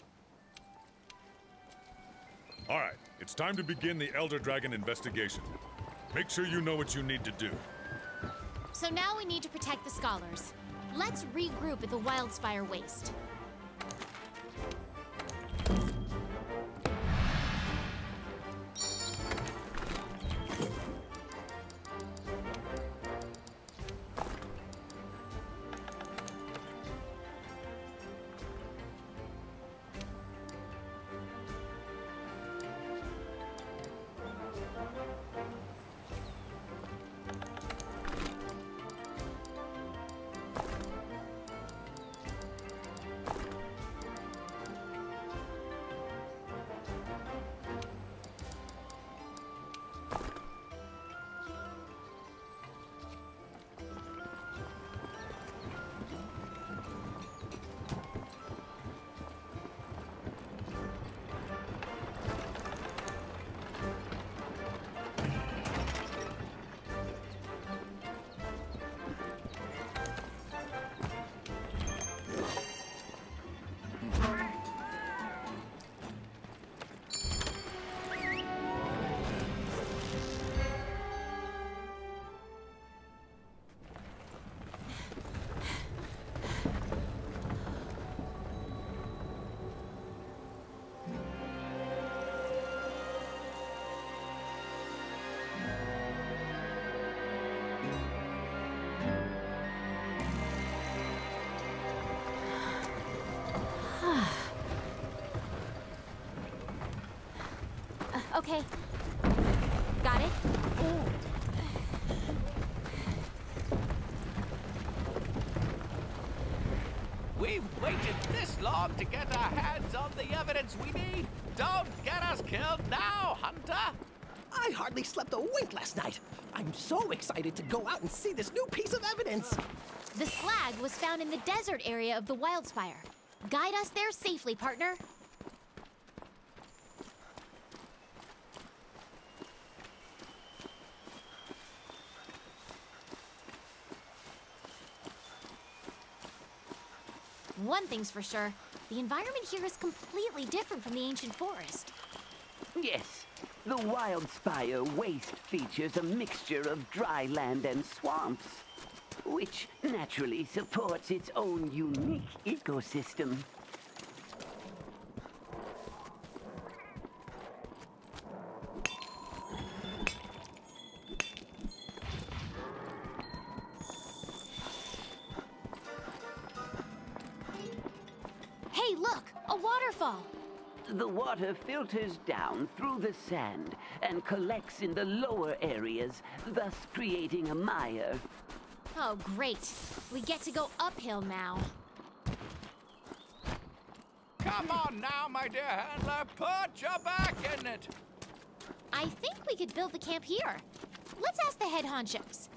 Speaker 7: All right, it's time to begin the Elder Dragon investigation. Make sure you know what you need to do.
Speaker 6: So now we need to protect the scholars. Let's regroup at the Wildspire Waste. Okay. Got it?
Speaker 9: We've waited this long to get our hands on the evidence we need. Don't get us killed now, Hunter!
Speaker 10: I hardly slept a wink last night. I'm so excited to go out and see this new piece of evidence.
Speaker 6: The slag was found in the desert area of the Wildspire. Guide us there safely, partner. One thing's for sure, the environment here is completely different from the ancient forest.
Speaker 11: Yes, the Wildspire Waste features a mixture of dry land and swamps, which naturally supports its own unique ecosystem.
Speaker 6: Hey, look! A waterfall!
Speaker 11: The water filters down through the sand and collects in the lower areas, thus creating a mire.
Speaker 6: Oh, great. We get to go uphill now.
Speaker 9: Come on now, my dear handler. Put your back in it.
Speaker 6: I think we could build the camp here. Let's ask the head honchos.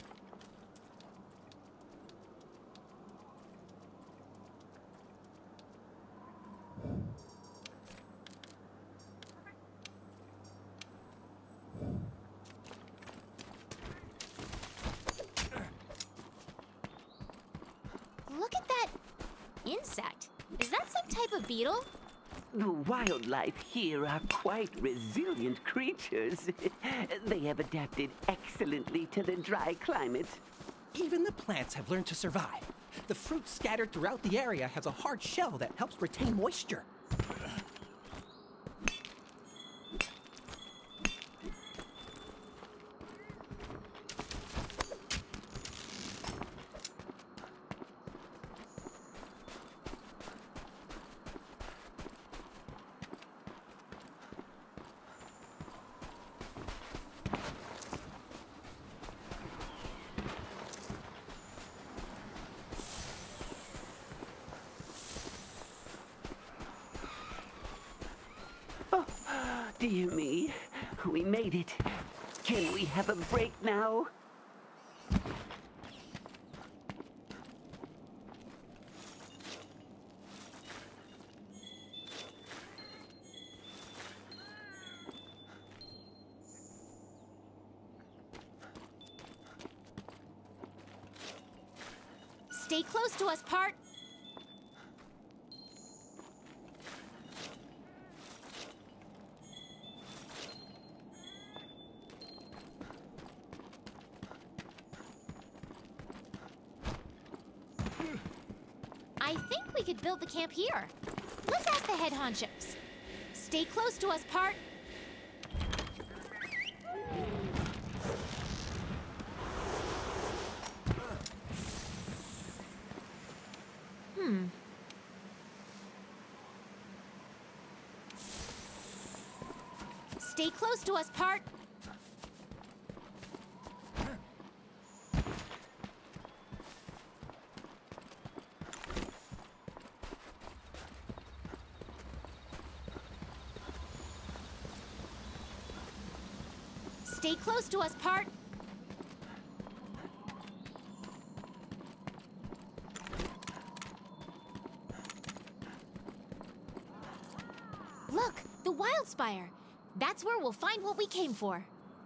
Speaker 6: Look at that insect. Is that some type of beetle?
Speaker 11: The wildlife here are quite resilient creatures. They have adapted excellently to the dry climate.
Speaker 10: Even the plants have learned to survive. The fruit scattered throughout the area has a hard shell that helps retain moisture.
Speaker 11: Dear me, we made it. Can we have a break now?
Speaker 6: Stay close to us, Part. I think we could build the camp here. Let's ask the head honchos. Stay close to us, Part. Stay close to us, Part. Stay close to us, Part. Look, the Wildspire. That's where we'll find what we came for.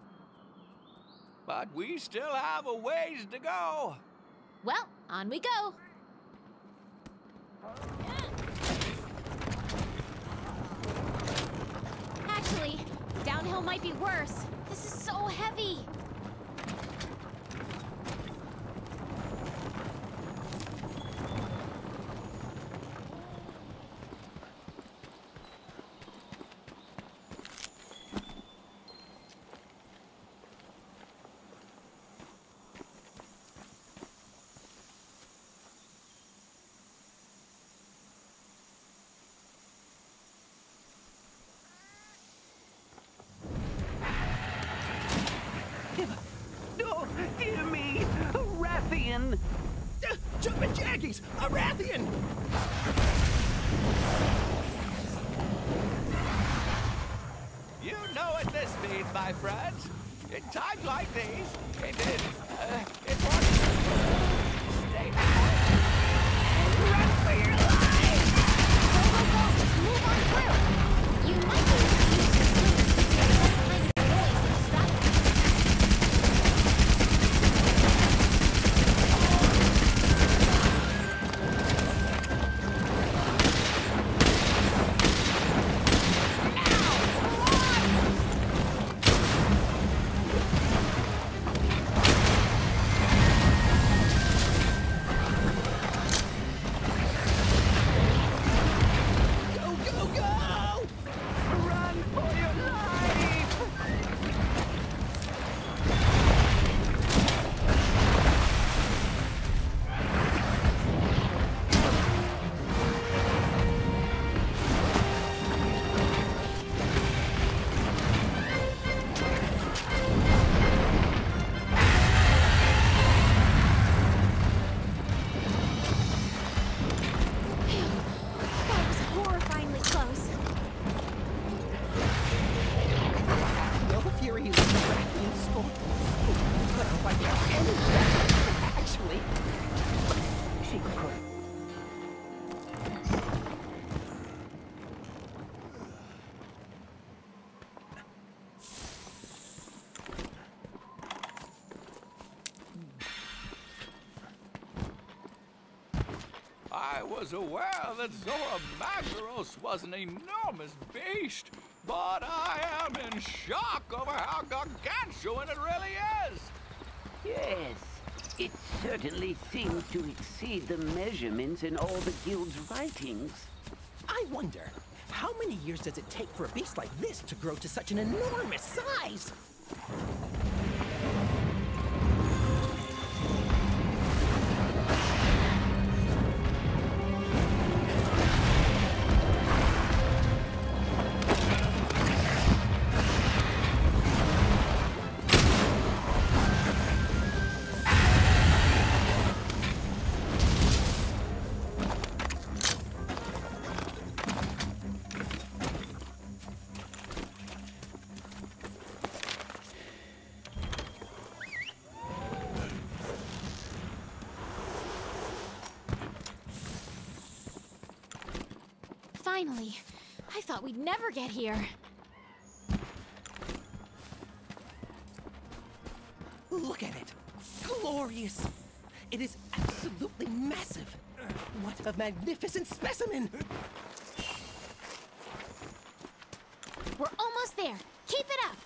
Speaker 9: But we still have a ways to go.
Speaker 6: Well, on we go. Actually, downhill might be worse. This is so heavy.
Speaker 11: Oh, dear me! A Rathian!
Speaker 10: Jumpin' Jackies! A Rathian!
Speaker 9: You know what this means, my friends. In times like these, it's important to stay
Speaker 6: Run for your life! Go, just move on through. You might be able to use your skills to get behind the noise and distract them.
Speaker 9: was aware that Zora Magdaros was an enormous beast, but I am in shock over how gargantuan it really is.
Speaker 11: Yes, it certainly seems to exceed the measurements in all the guild's writings.
Speaker 10: I wonder, how many years does it take for a beast like this to grow to such an enormous size?
Speaker 6: Finally. I thought we'd never get here.
Speaker 10: Look at it. Glorious. It is absolutely massive. What a magnificent specimen!
Speaker 6: We're almost there. Keep it up.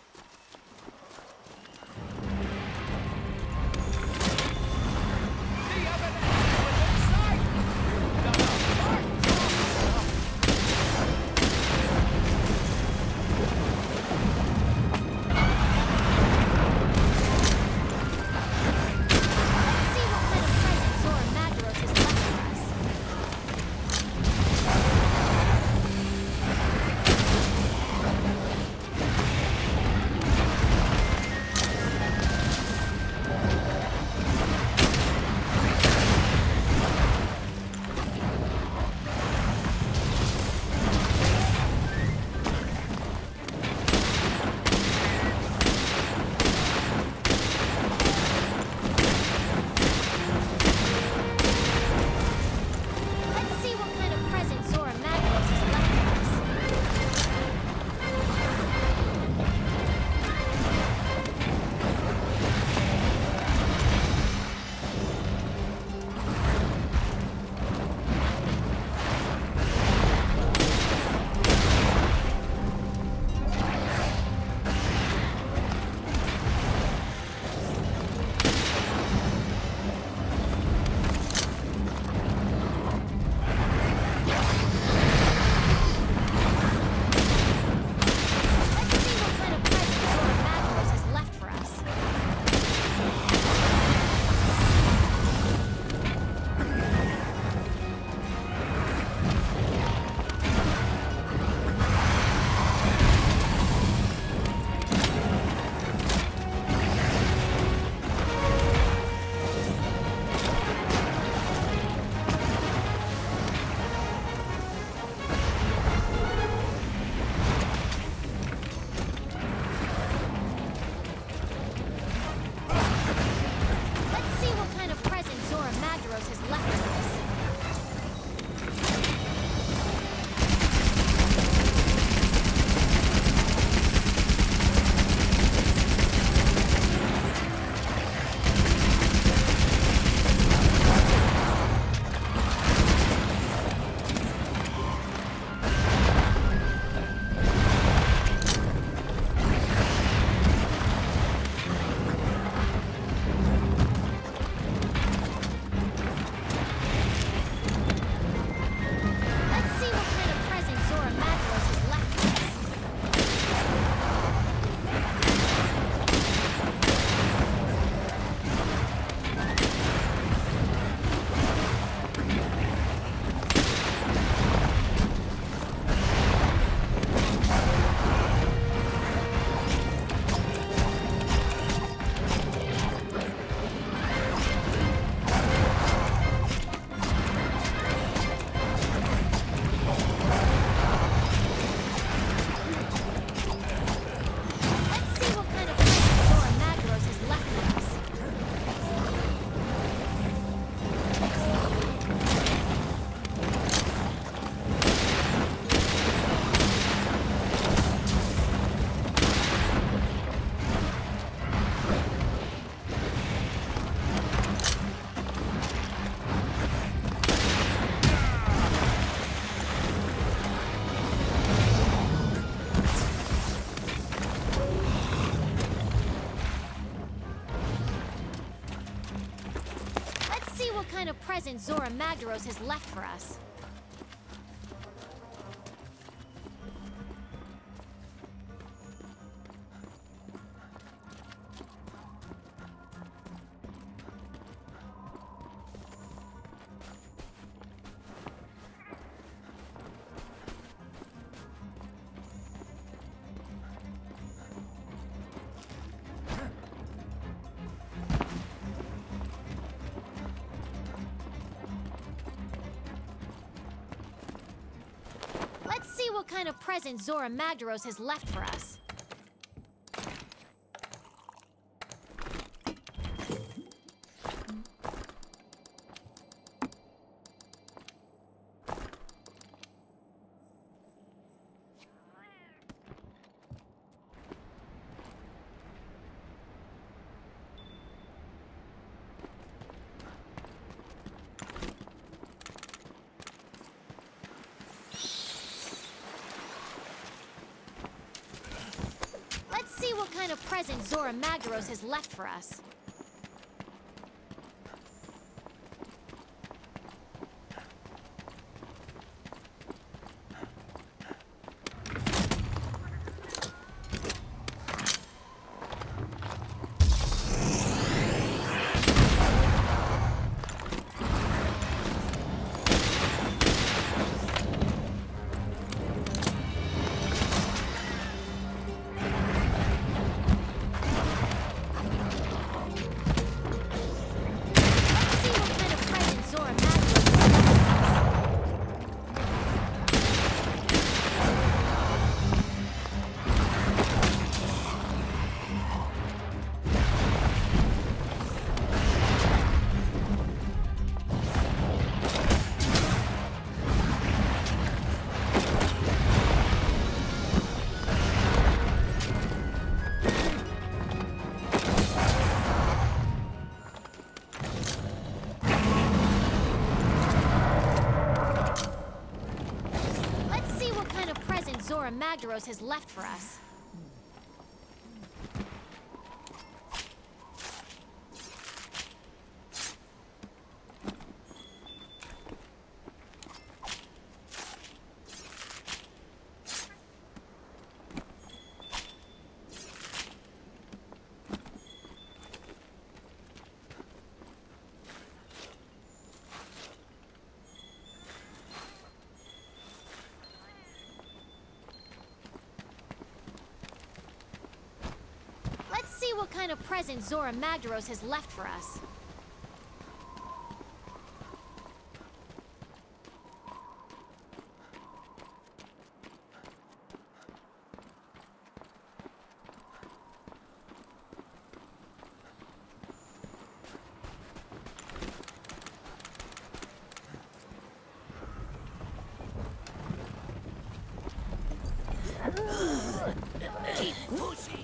Speaker 6: kind of present Zora Magdaros has left for us. Let's see what kind of present Zora Magdaros has left for us. See what kind of present Zora Magdaros has left for us. Zora Magdaros has left for us. See what kind of present Zora Magdaros has left for us.
Speaker 10: Keep pushing.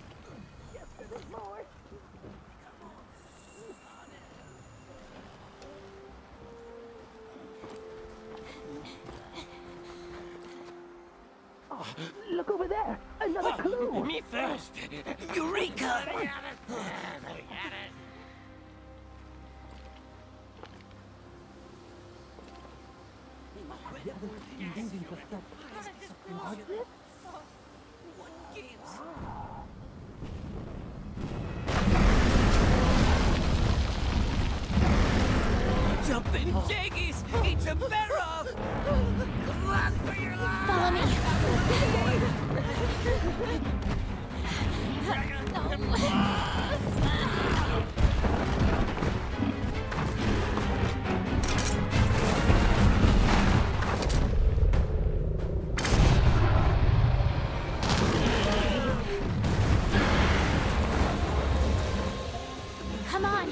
Speaker 11: Look over there! Another clue!
Speaker 10: Me first! Eureka! Jumping jaggies! Eat some better off! Run for your life!
Speaker 6: Follow me! Come on!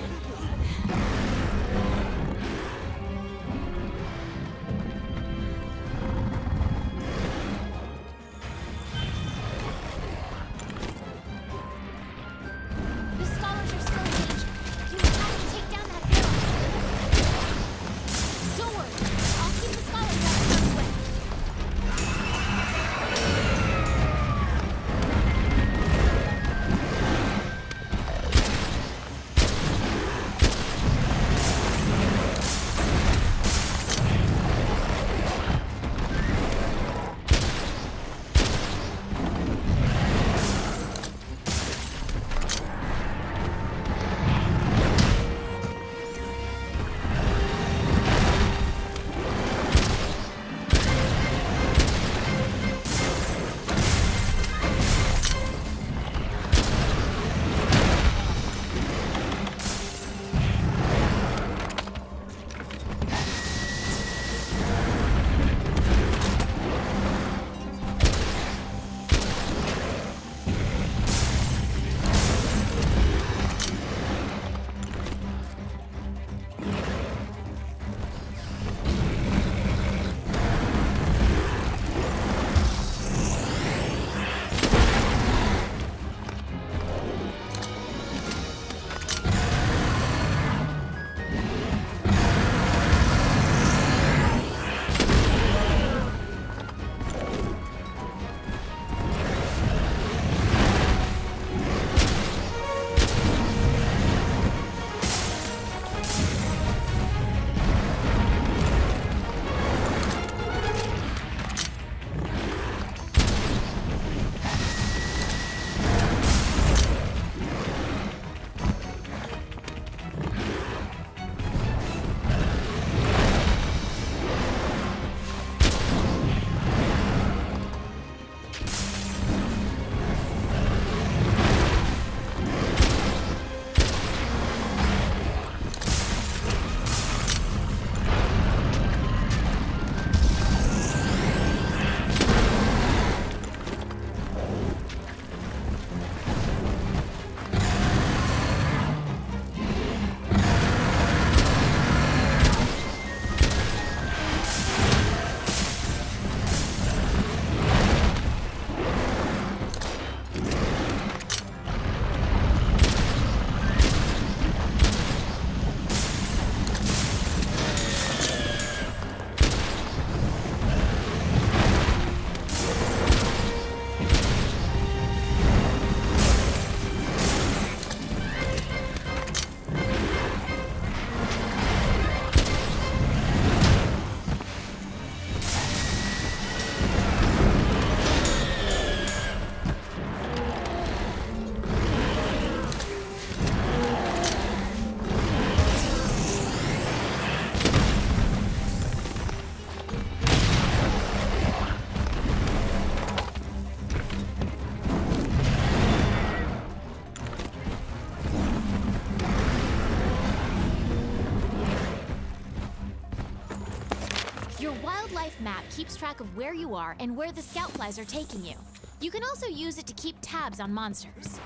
Speaker 6: wildlife map keeps track of where you are and where the scout flies are taking you. You can also use it to keep tabs on monsters.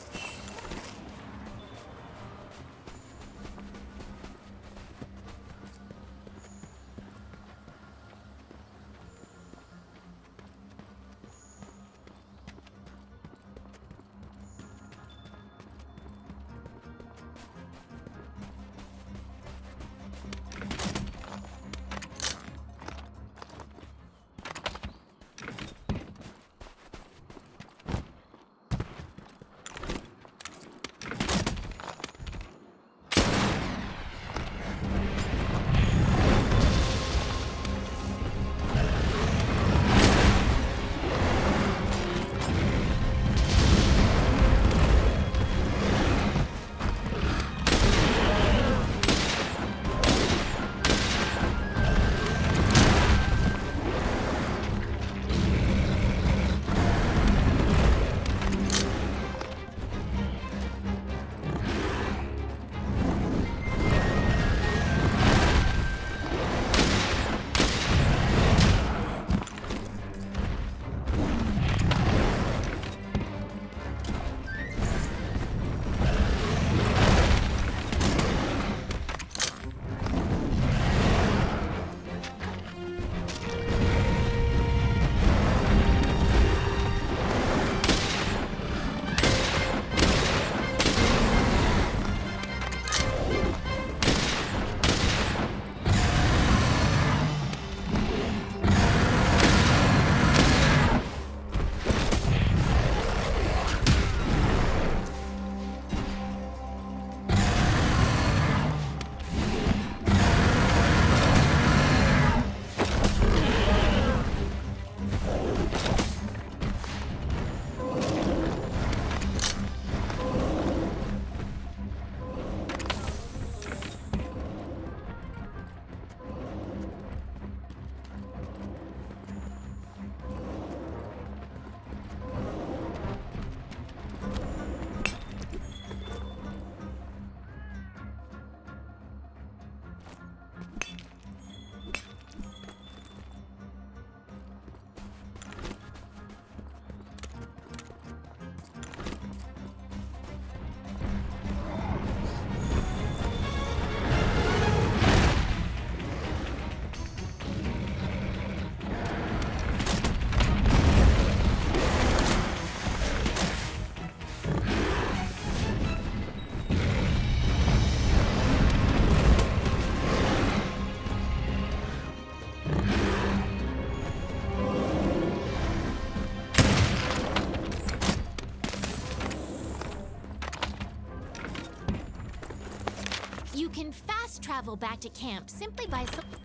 Speaker 6: You can fast travel back to camp simply by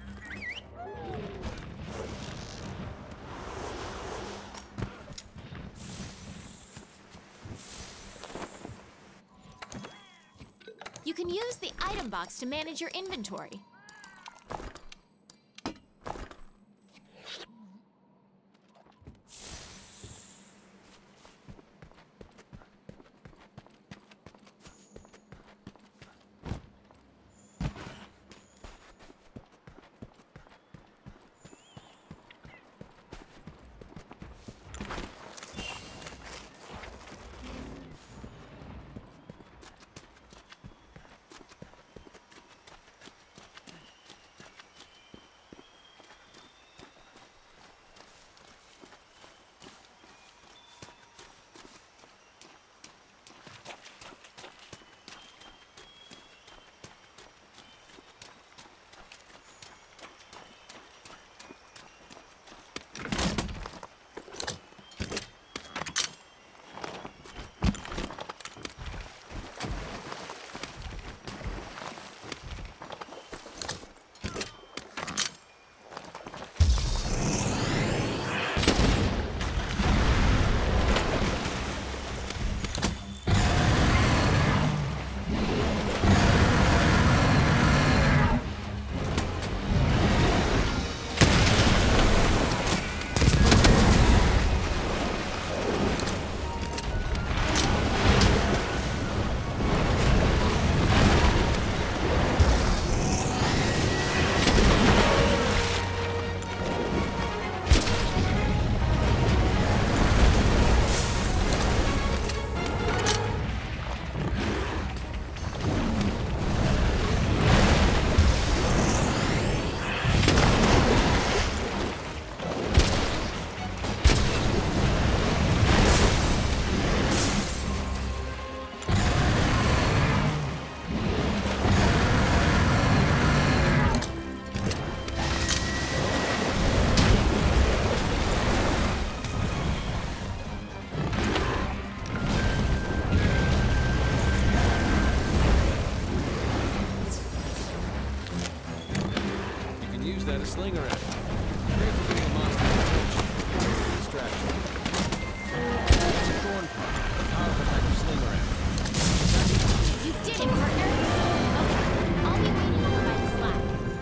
Speaker 6: You can use the item box to manage your inventory.
Speaker 2: used that as slinger ammo. Great for getting a monster attention. Distraction. That's a thorn pump. Powerful type of slinger ammo.
Speaker 6: You did it, partner! Okay, I'll be waiting over by the slab.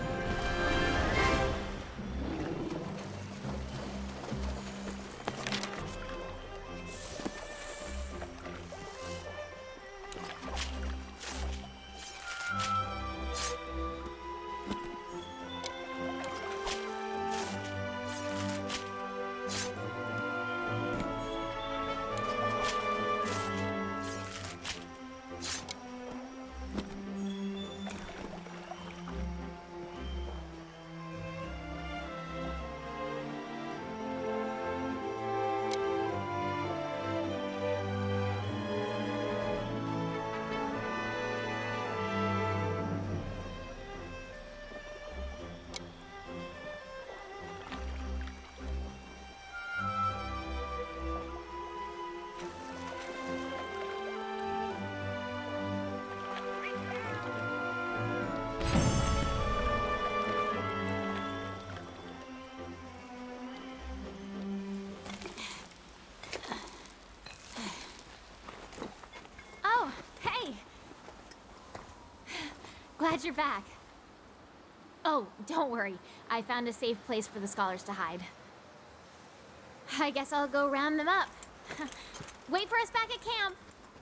Speaker 6: Glad you're back. Oh, don't worry. I found a safe place for the scholars to hide. I guess I'll go round them up. Wait for us back at camp.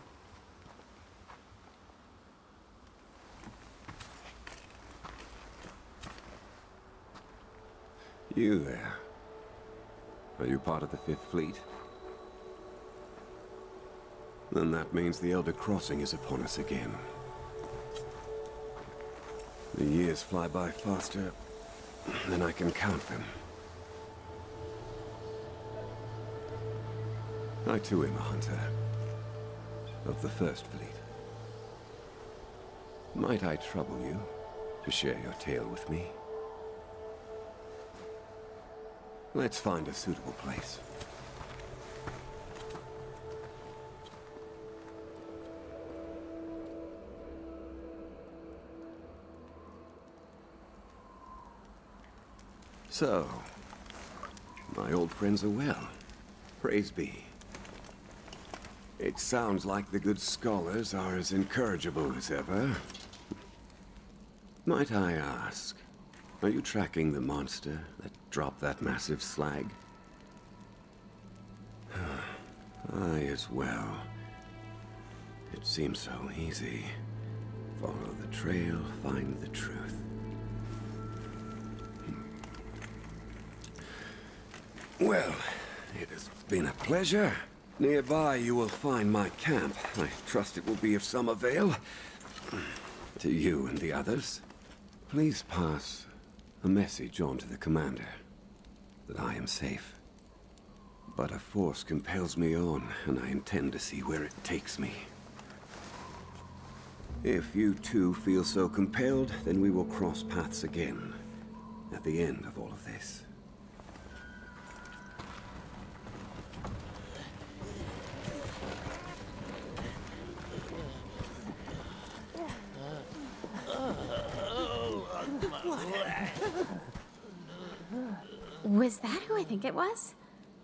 Speaker 12: You there. Are you part of the Fifth Fleet? Then that means the Elder Crossing is upon us again. The years fly by faster than I can count them. I too am a hunter of the First Fleet. Might I trouble you to share your tale with me? Let's find a suitable place. So, my old friends are well. Praise be. It sounds like the good scholars are as incorrigible as ever. Might I ask, are you tracking the monster that dropped that massive slag? I as well. It seems so easy. Follow the trail, find the truth. Well, it has been a pleasure. Nearby you will find my camp. I trust it will be of some avail to you and the others. Please pass a message on to the commander that I am safe. But a force compels me on, and I intend to see where it takes me. If you too feel so compelled, then we will cross paths again at the end of all of this.
Speaker 6: Was that who I think it was?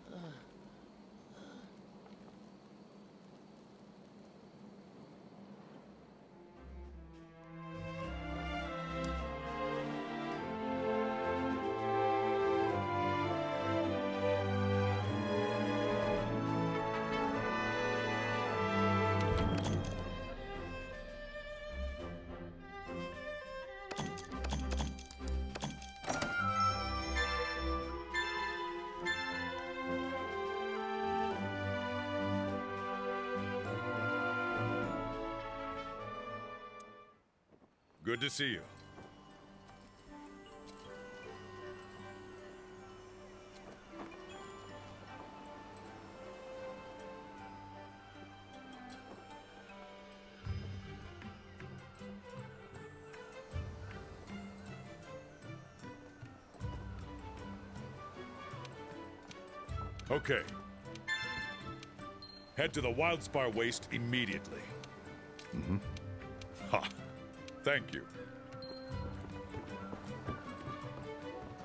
Speaker 7: Good to see you. Okay. Head to the Wildspire Waste immediately.
Speaker 1: Mm-hmm.
Speaker 7: Ha! Thank you.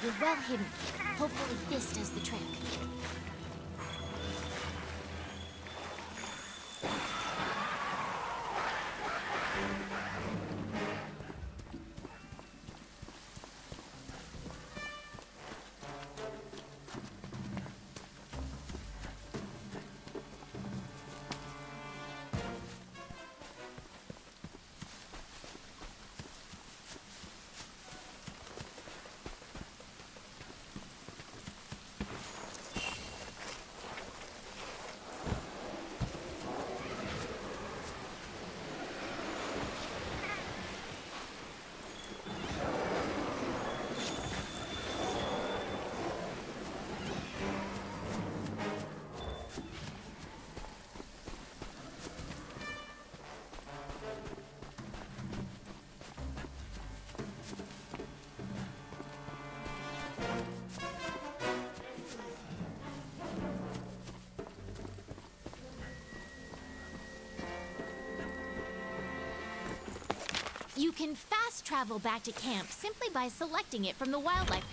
Speaker 6: You're well hidden. Hopefully this does the trick. You can fast travel back to camp simply by selecting it from the wildlife.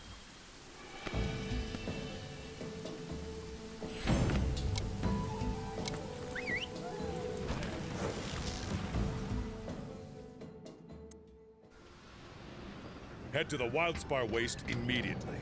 Speaker 7: Head to the Wildspire Waste immediately.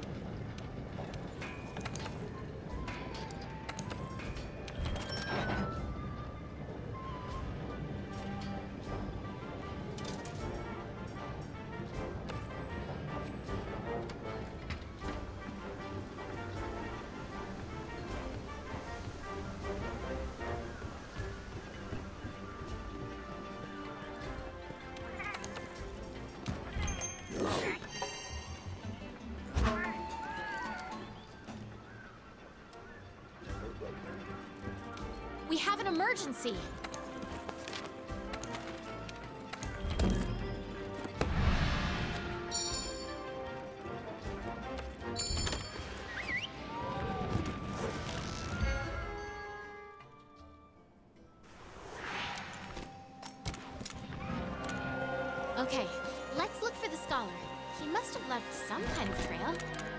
Speaker 6: We have an emergency. Okay, let's look for the scholar. He must have left some kind of trail.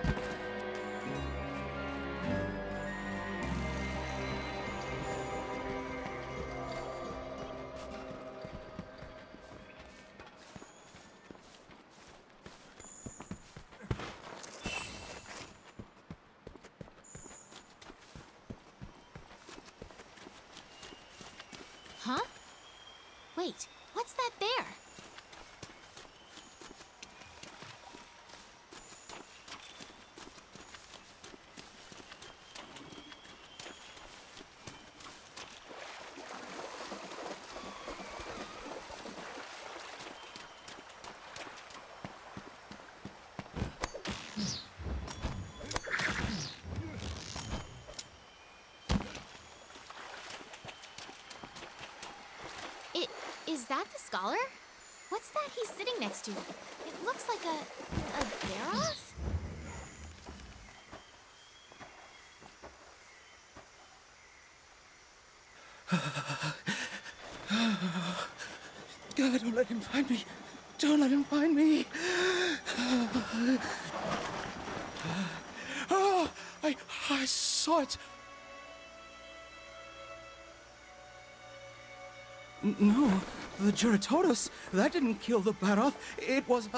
Speaker 6: Huh? Wait, what's that there? Is that the scholar? What's that he's sitting next to? It looks like a Barroth?
Speaker 10: God, don't let him find me. Don't let him find me. Oh, I saw it. No, the Juratotus, that didn't kill the Barroth. It was,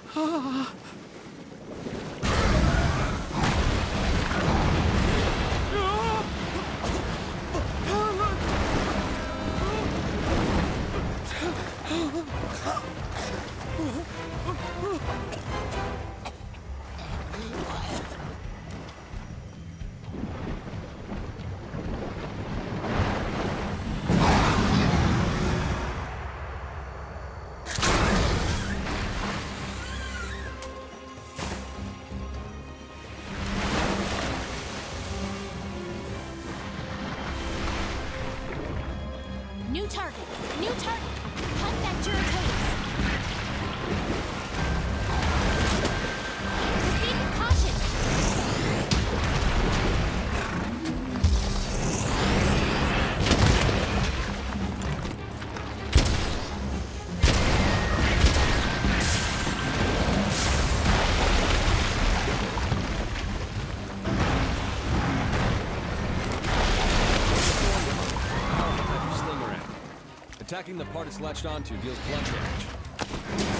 Speaker 6: New target! New target! Hunt that Juratotus! Proceed with caution!
Speaker 2: Attacking the part it's latched onto deals blunt damage.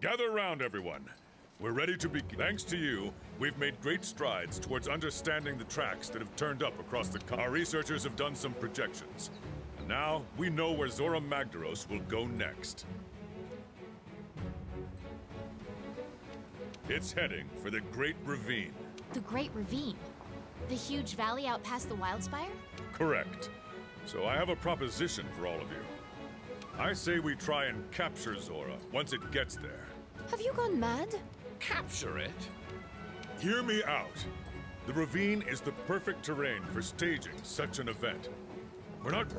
Speaker 7: Gather around, everyone. We're ready to begin. Thanks to you, we've made great strides towards understanding the tracks that have turned up across the continent. Our researchers have done some projections. And now, we know where Zorah Magdaros will go next. It's heading for the Great Ravine.
Speaker 6: The Great Ravine? The huge valley out past the Wildspire?
Speaker 7: Correct. So I have a proposition for all of you. I say we try and capture Zorah once it gets there.
Speaker 8: Have you gone mad?
Speaker 3: Capture it?
Speaker 7: Hear me out. The ravine is the perfect terrain for staging such an event. We're not...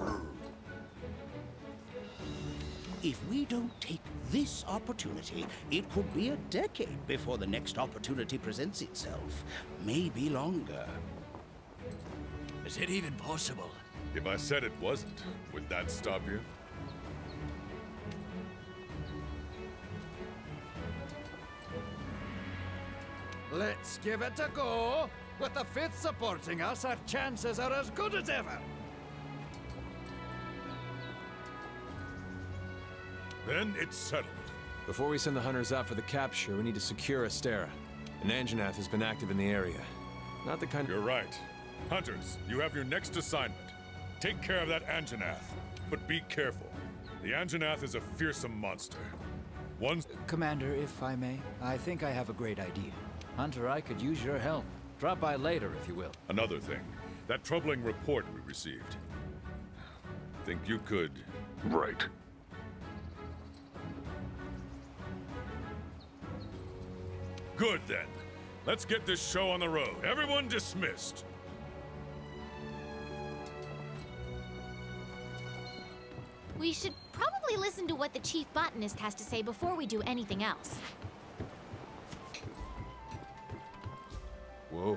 Speaker 13: If we don't take this opportunity, it could be a decade before the next opportunity presents itself. Maybe longer.
Speaker 3: Is it even possible?
Speaker 7: If I said it wasn't, would that stop you?
Speaker 3: Let's give it a go. With the 5th supporting us, our chances are as good as ever.
Speaker 7: Then it's settled.
Speaker 2: Before we send the hunters out for the capture, we need to secure Astera. An Anjanath has been active in the area. Not the kind...
Speaker 7: You're right. Hunters, you have your next assignment. Take care of that Anjanath. But be careful. The Anjanath is a fearsome monster.
Speaker 14: Commander, if I may, I think I have a great idea. Hunter, I could use your help. Drop by later, if you will.
Speaker 7: Another thing. That troubling report we received. Think you could...
Speaker 1: Right.
Speaker 7: Good, then. Let's get this show on the road. Everyone dismissed.
Speaker 6: We should probably listen to what the Chief Botanist has to say before we do anything else.
Speaker 2: Whoa.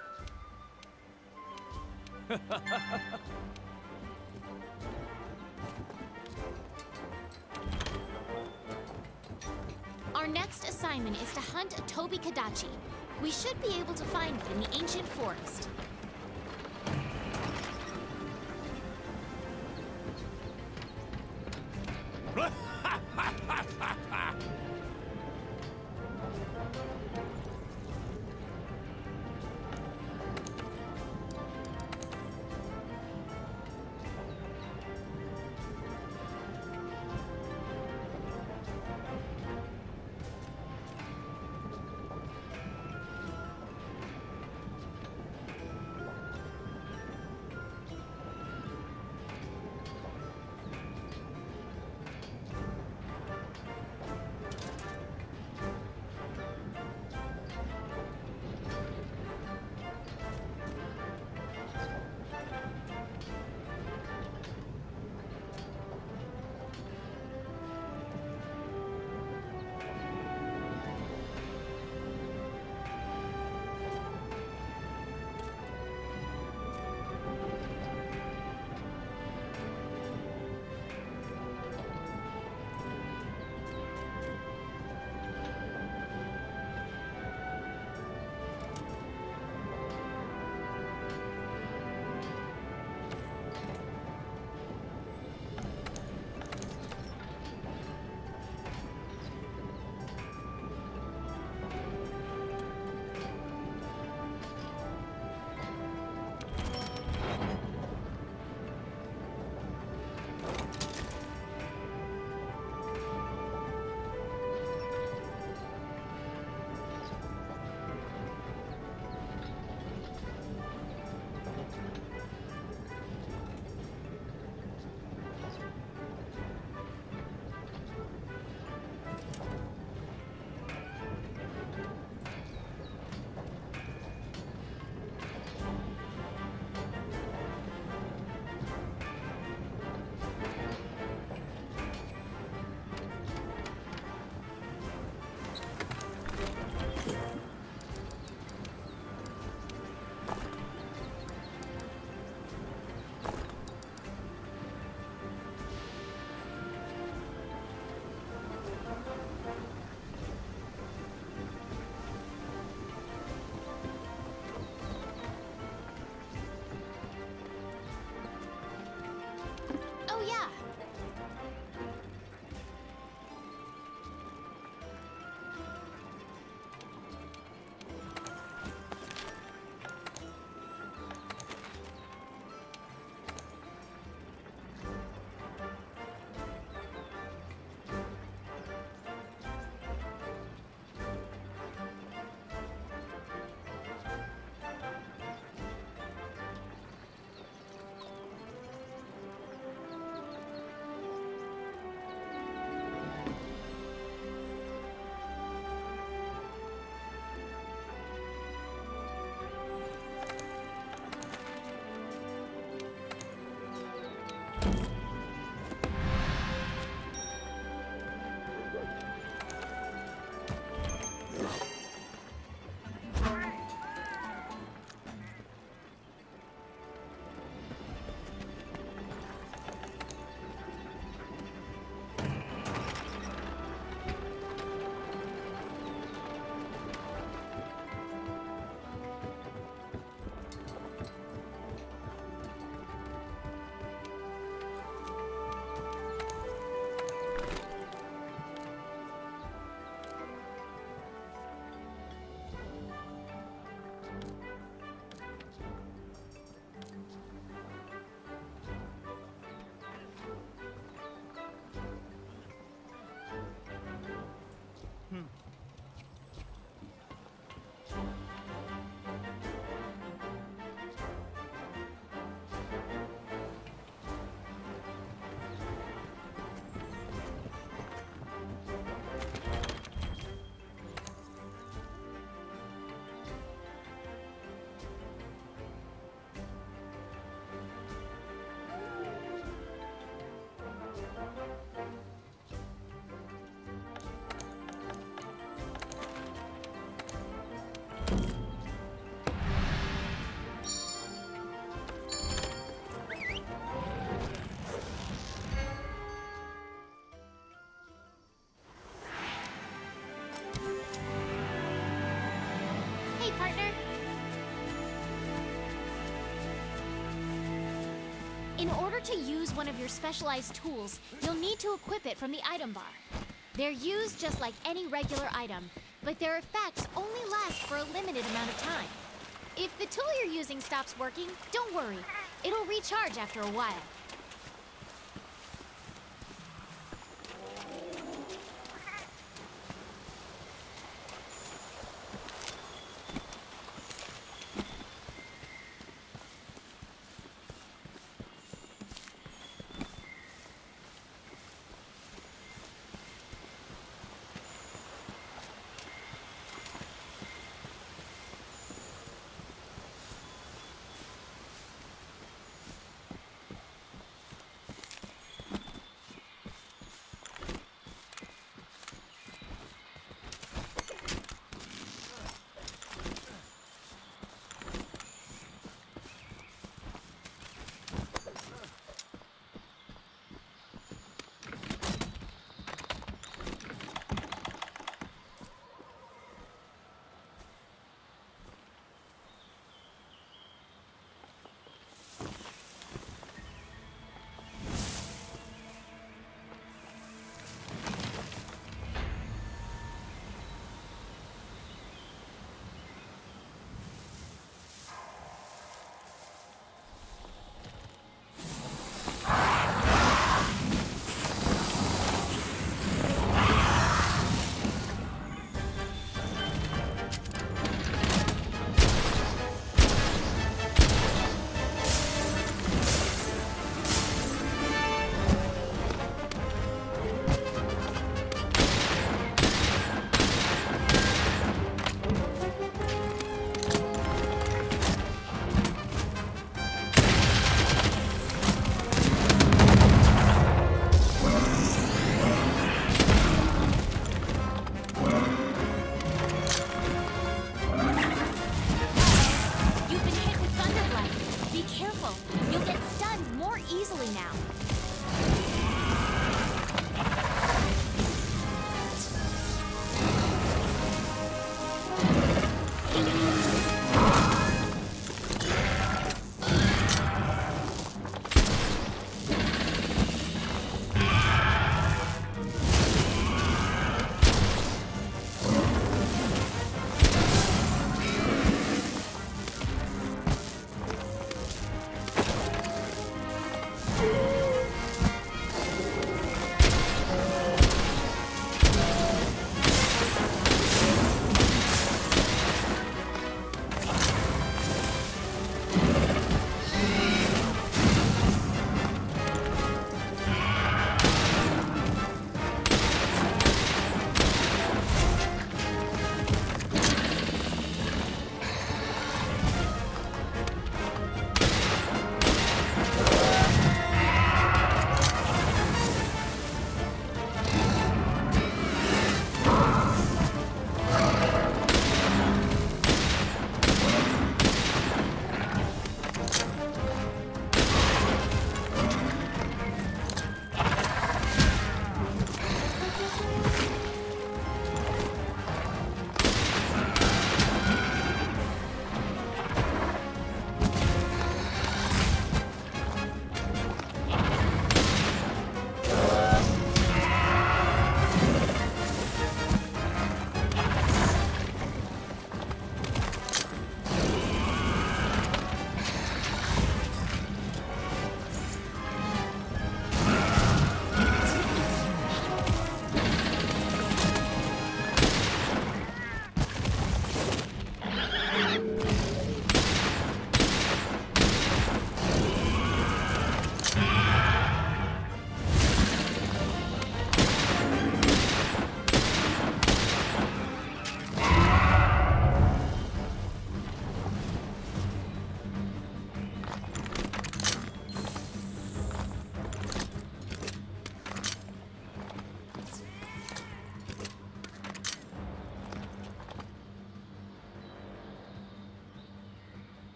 Speaker 6: Our next assignment is to hunt a Tobi Kadachi. We should be able to find it in the ancient forest. In order to use one of your specialized tools, you'll need to equip it from the item bar. They're used just like any regular item, but their effects only last for a limited amount of time. If the tool you're using stops working, don't worry. It'll recharge after a while.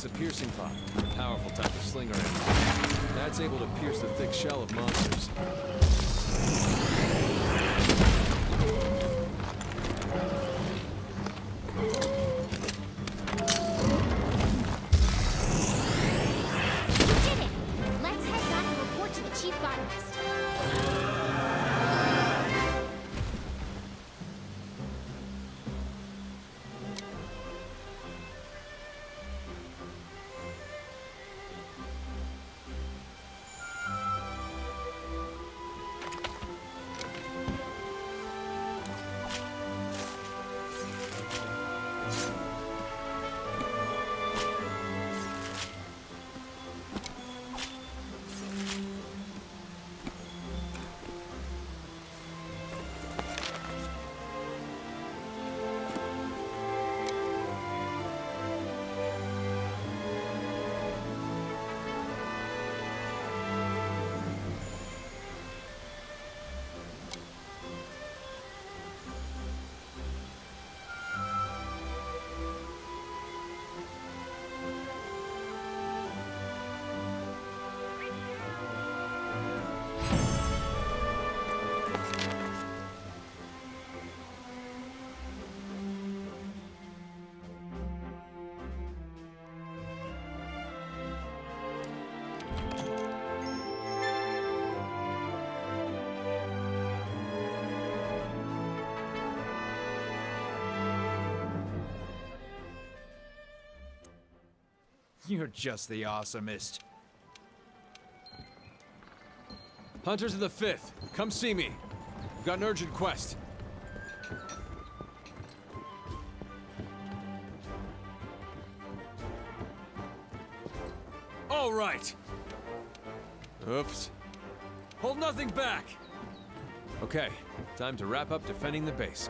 Speaker 2: It's a piercing pod, a powerful type of slinger ammo. That's able to pierce the thick shell of monsters.
Speaker 14: You're just the awesomest.
Speaker 2: Hunters of the 5th, come see me. We've got an urgent quest. All right. Oops. Hold nothing back. Okay, time to wrap up defending the base.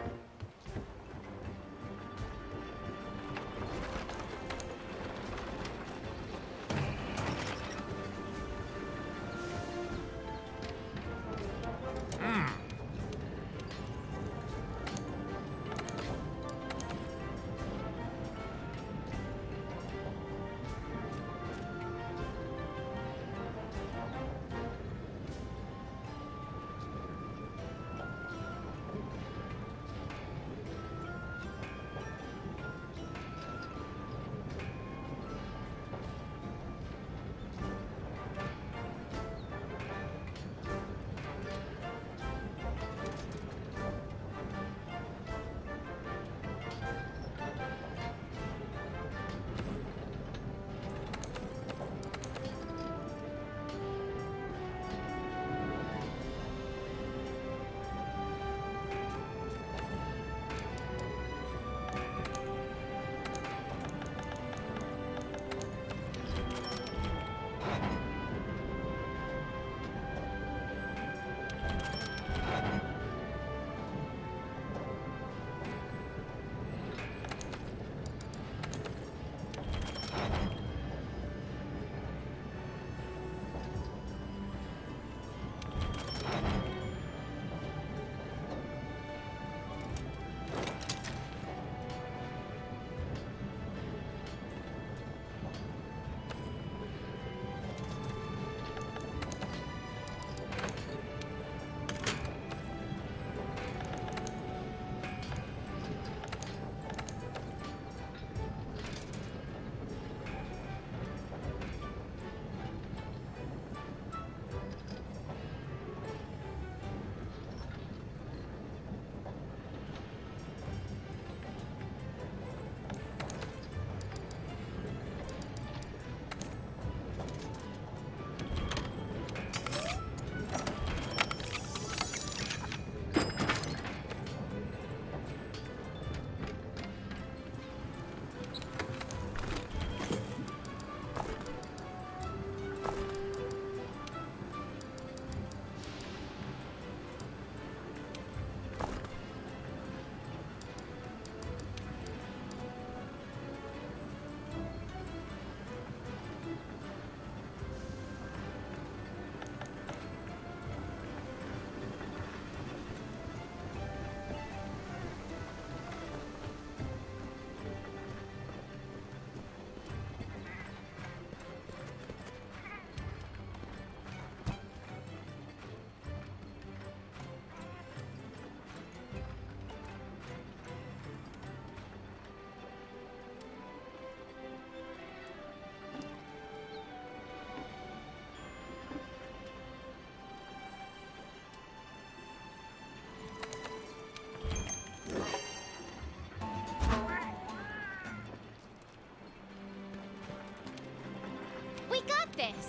Speaker 6: this.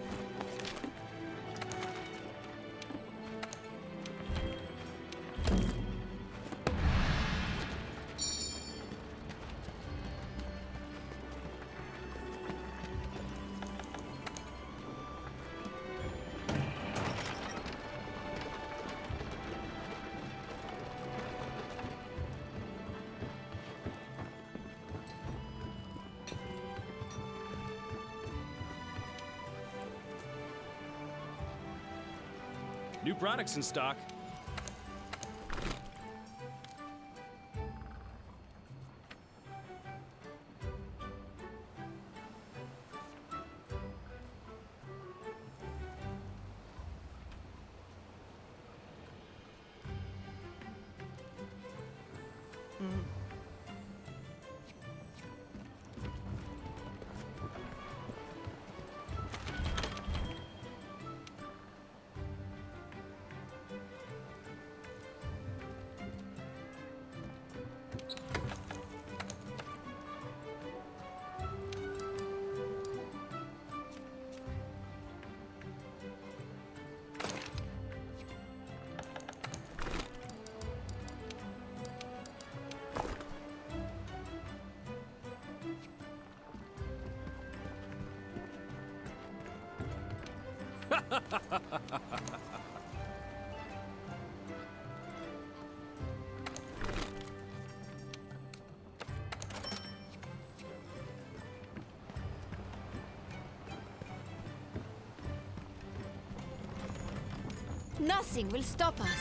Speaker 5: New products in stock.
Speaker 8: Nothing will stop us.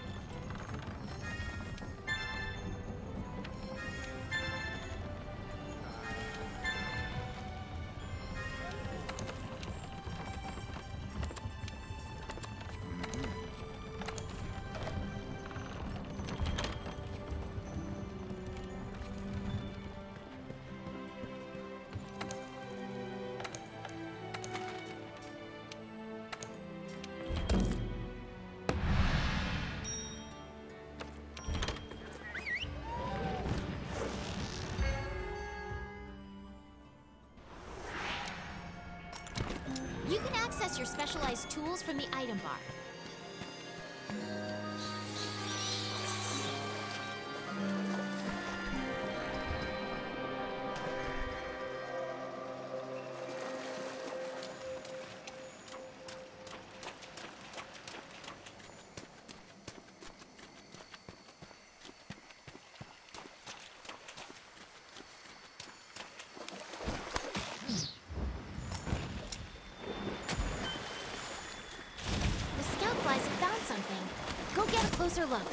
Speaker 6: You can access your specialized tools from the item bar. Go get a closer look.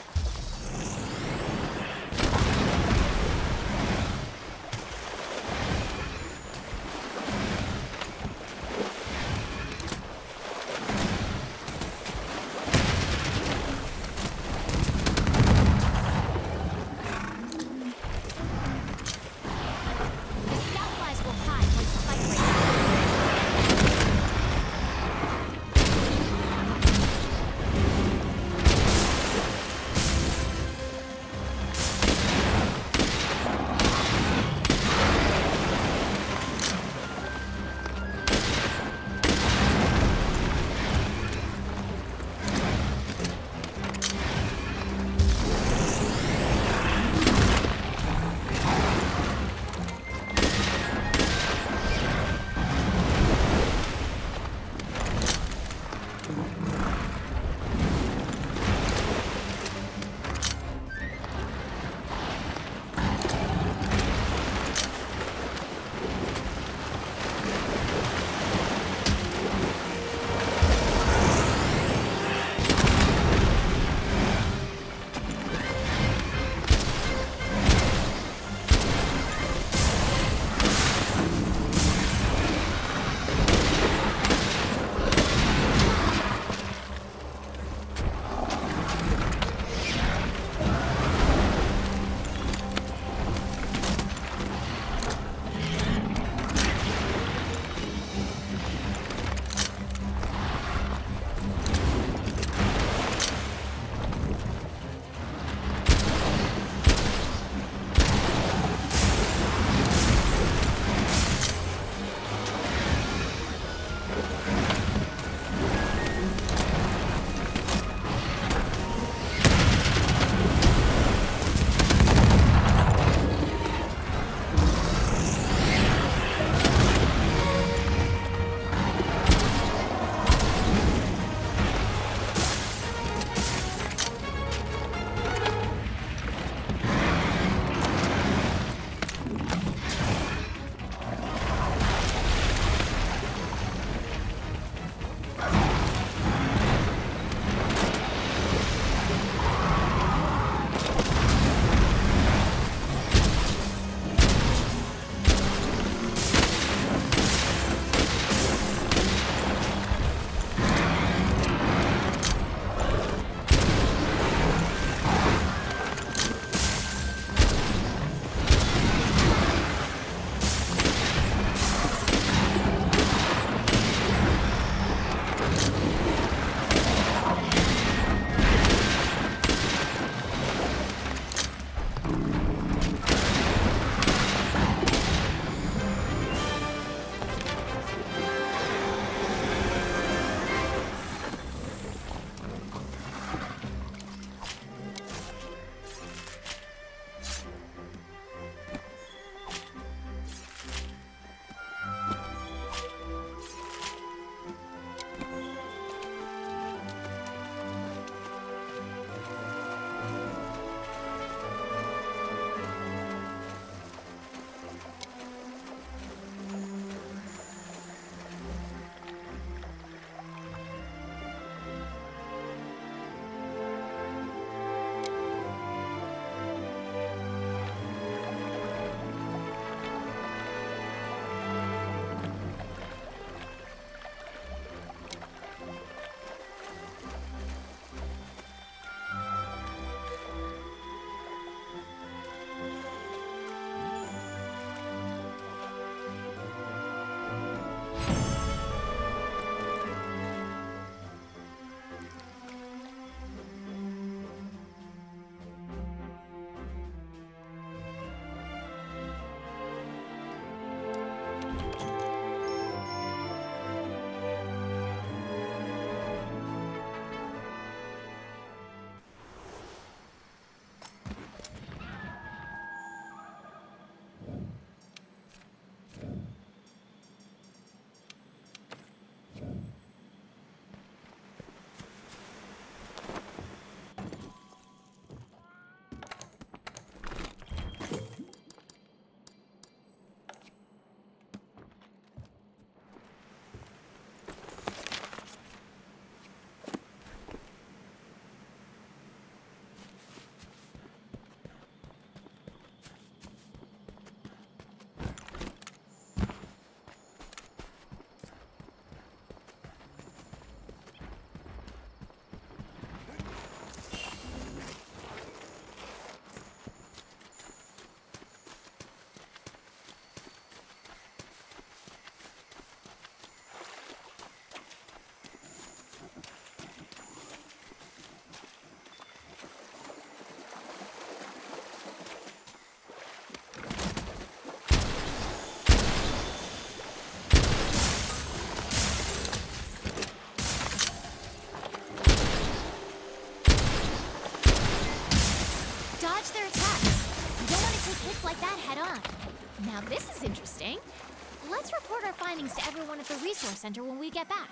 Speaker 6: match their attacks. You don't want to take hits like that head on. Now this is interesting. Let's report our findings to everyone at the resource center when we get back.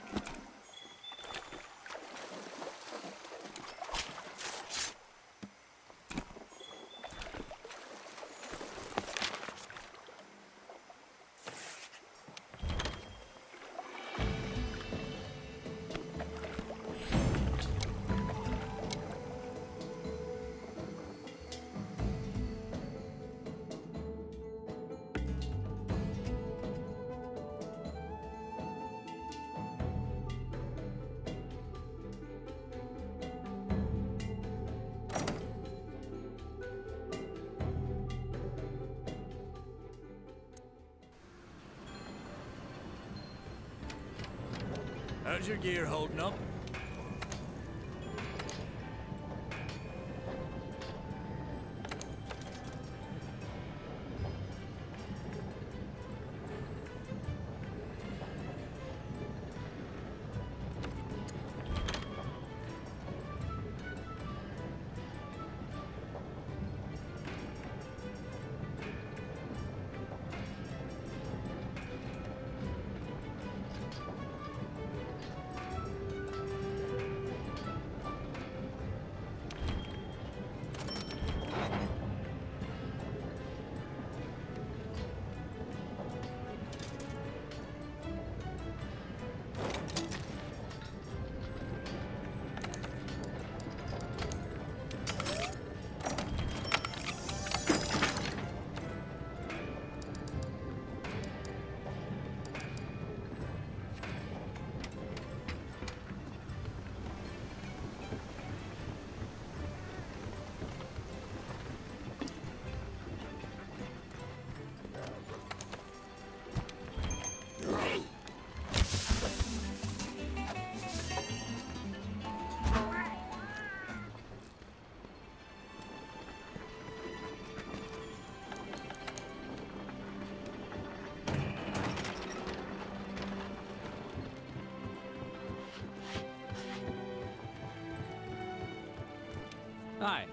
Speaker 15: How's your gear holding up?
Speaker 5: Hi.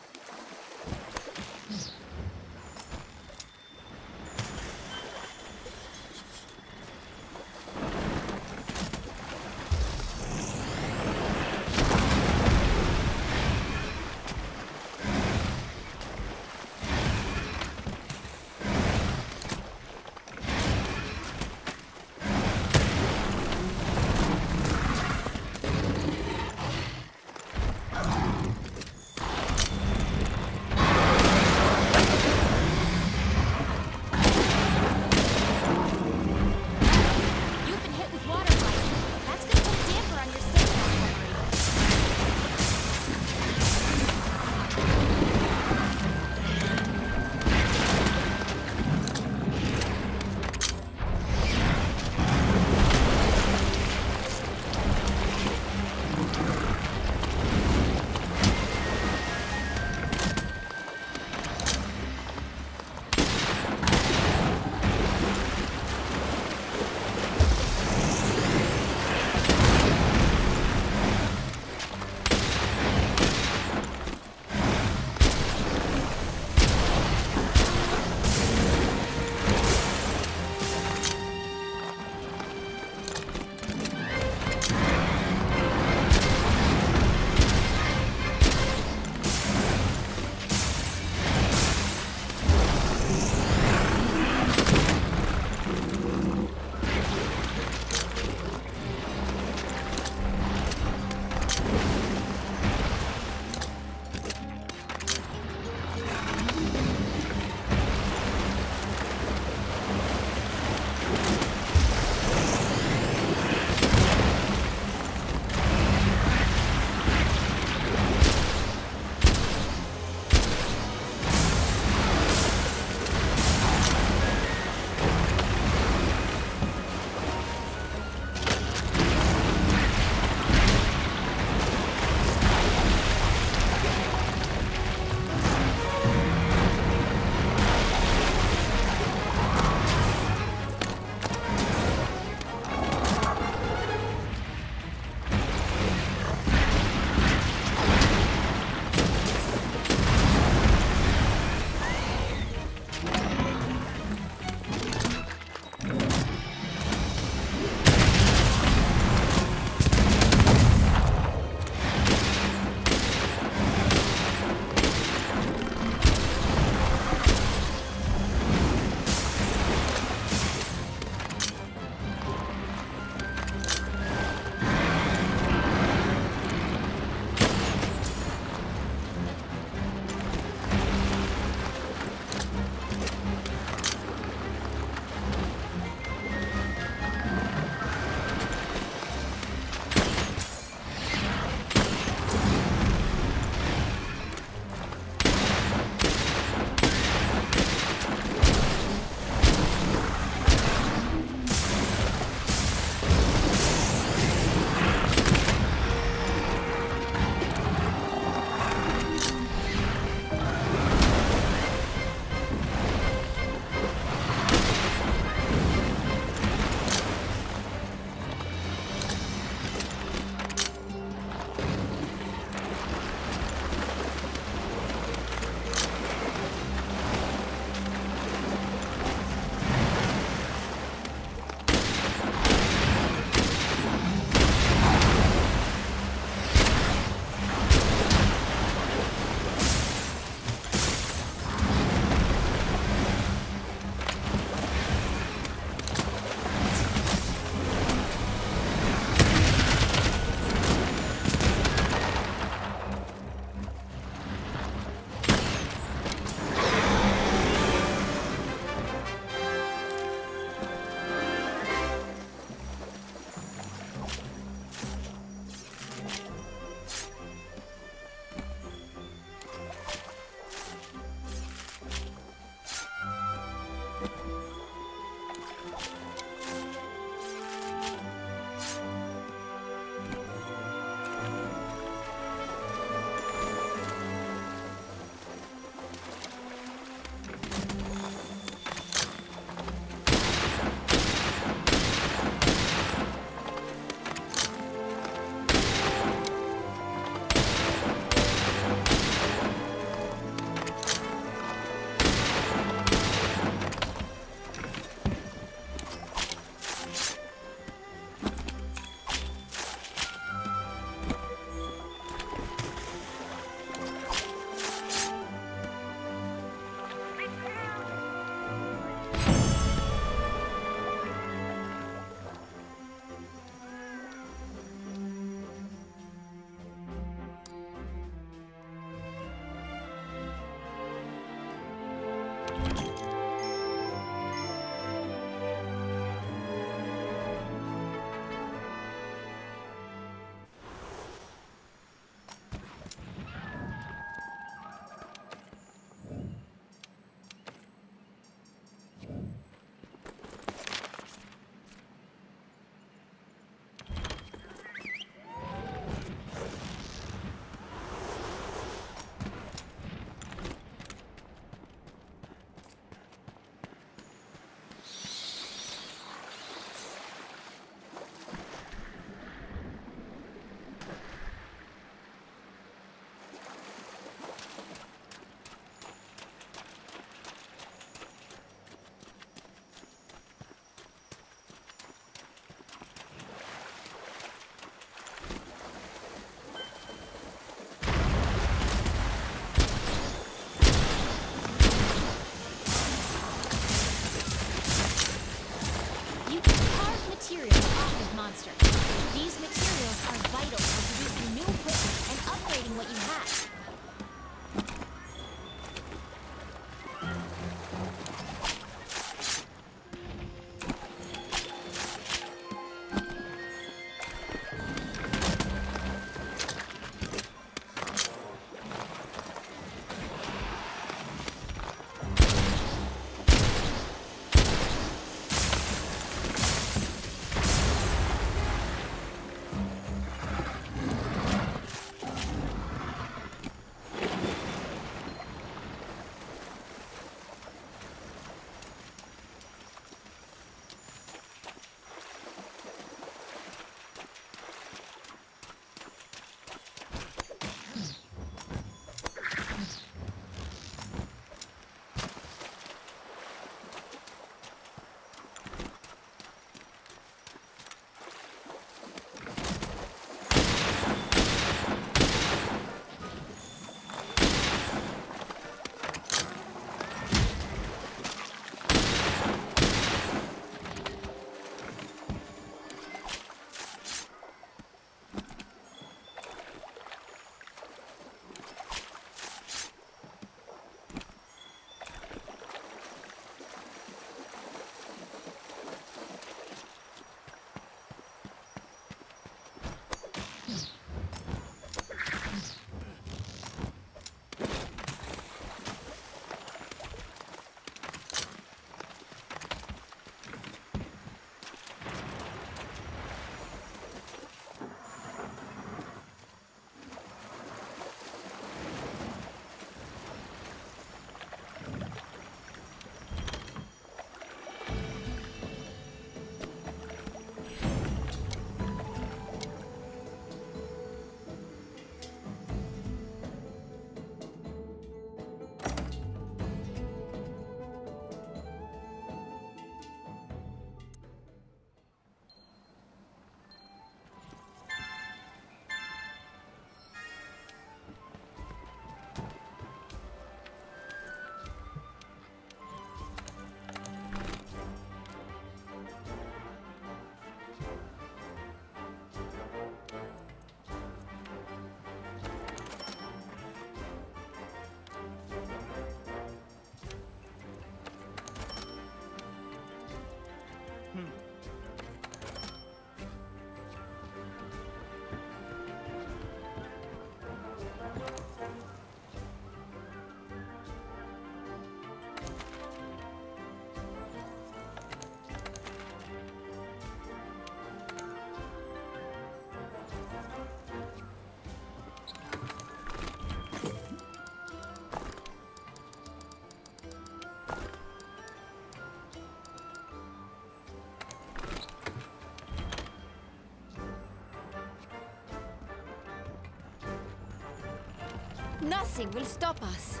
Speaker 8: Nothing will stop us.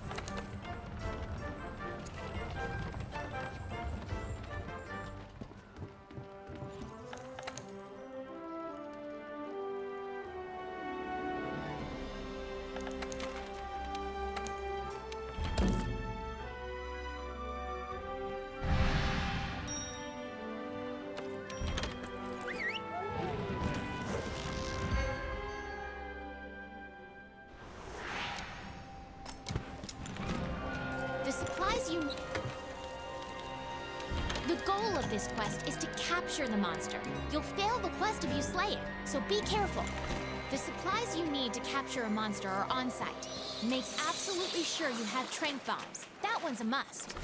Speaker 6: The supplies you... The goal of this quest is to capture the monster. You'll fail the quest if you slay it, so be careful. The supplies you need to capture a monster are on site. Make absolutely sure you have tranq bombs. That one's a must.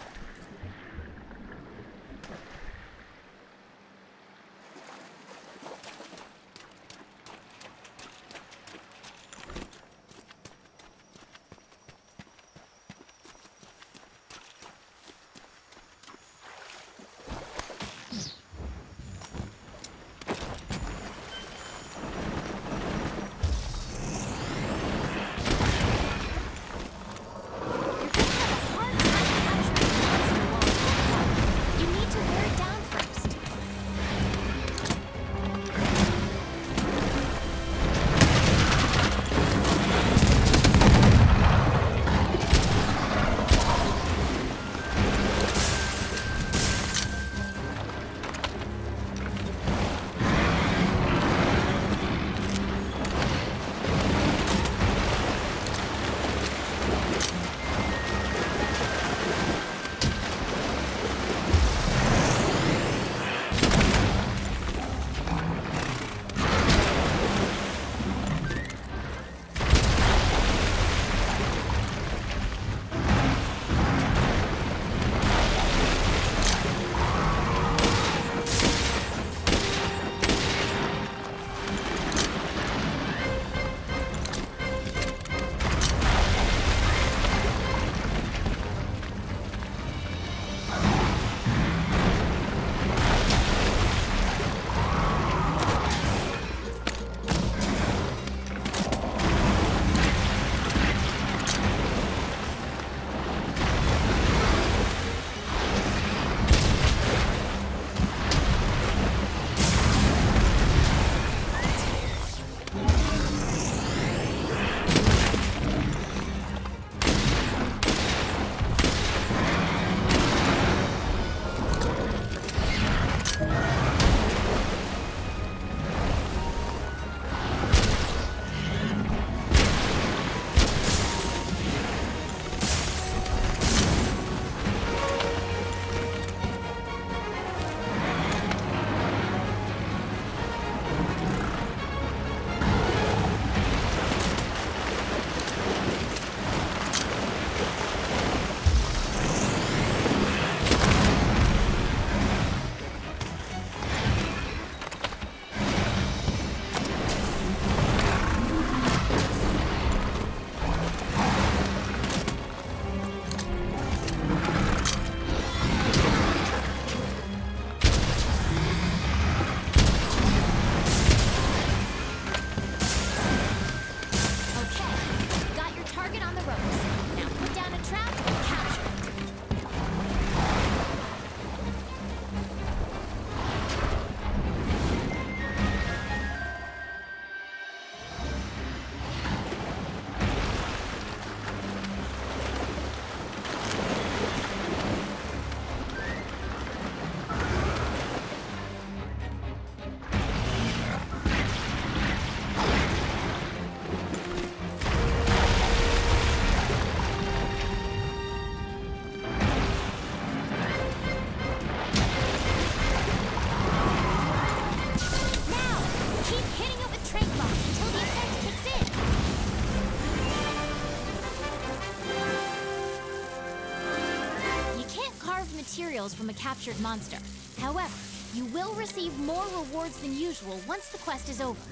Speaker 6: materials from a captured monster. However, you will receive more rewards than usual once the quest is over.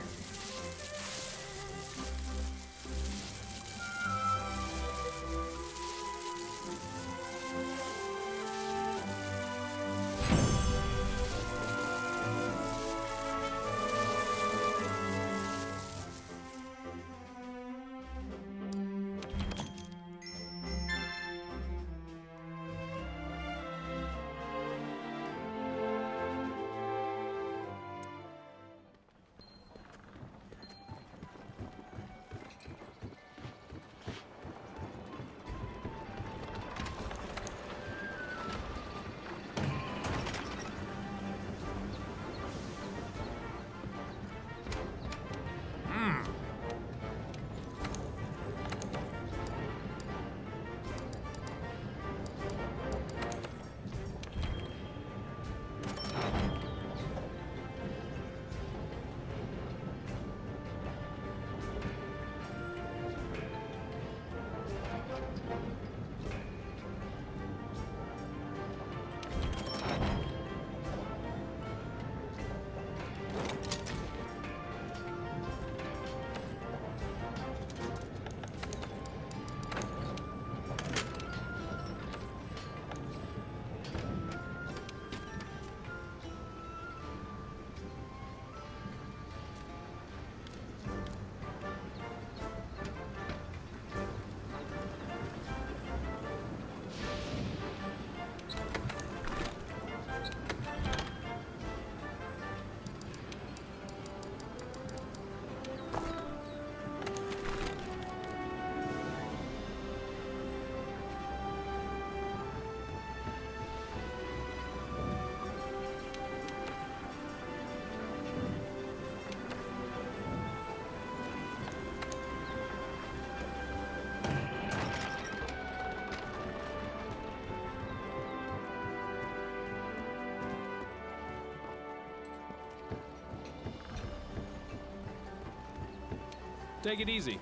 Speaker 2: Take it easy.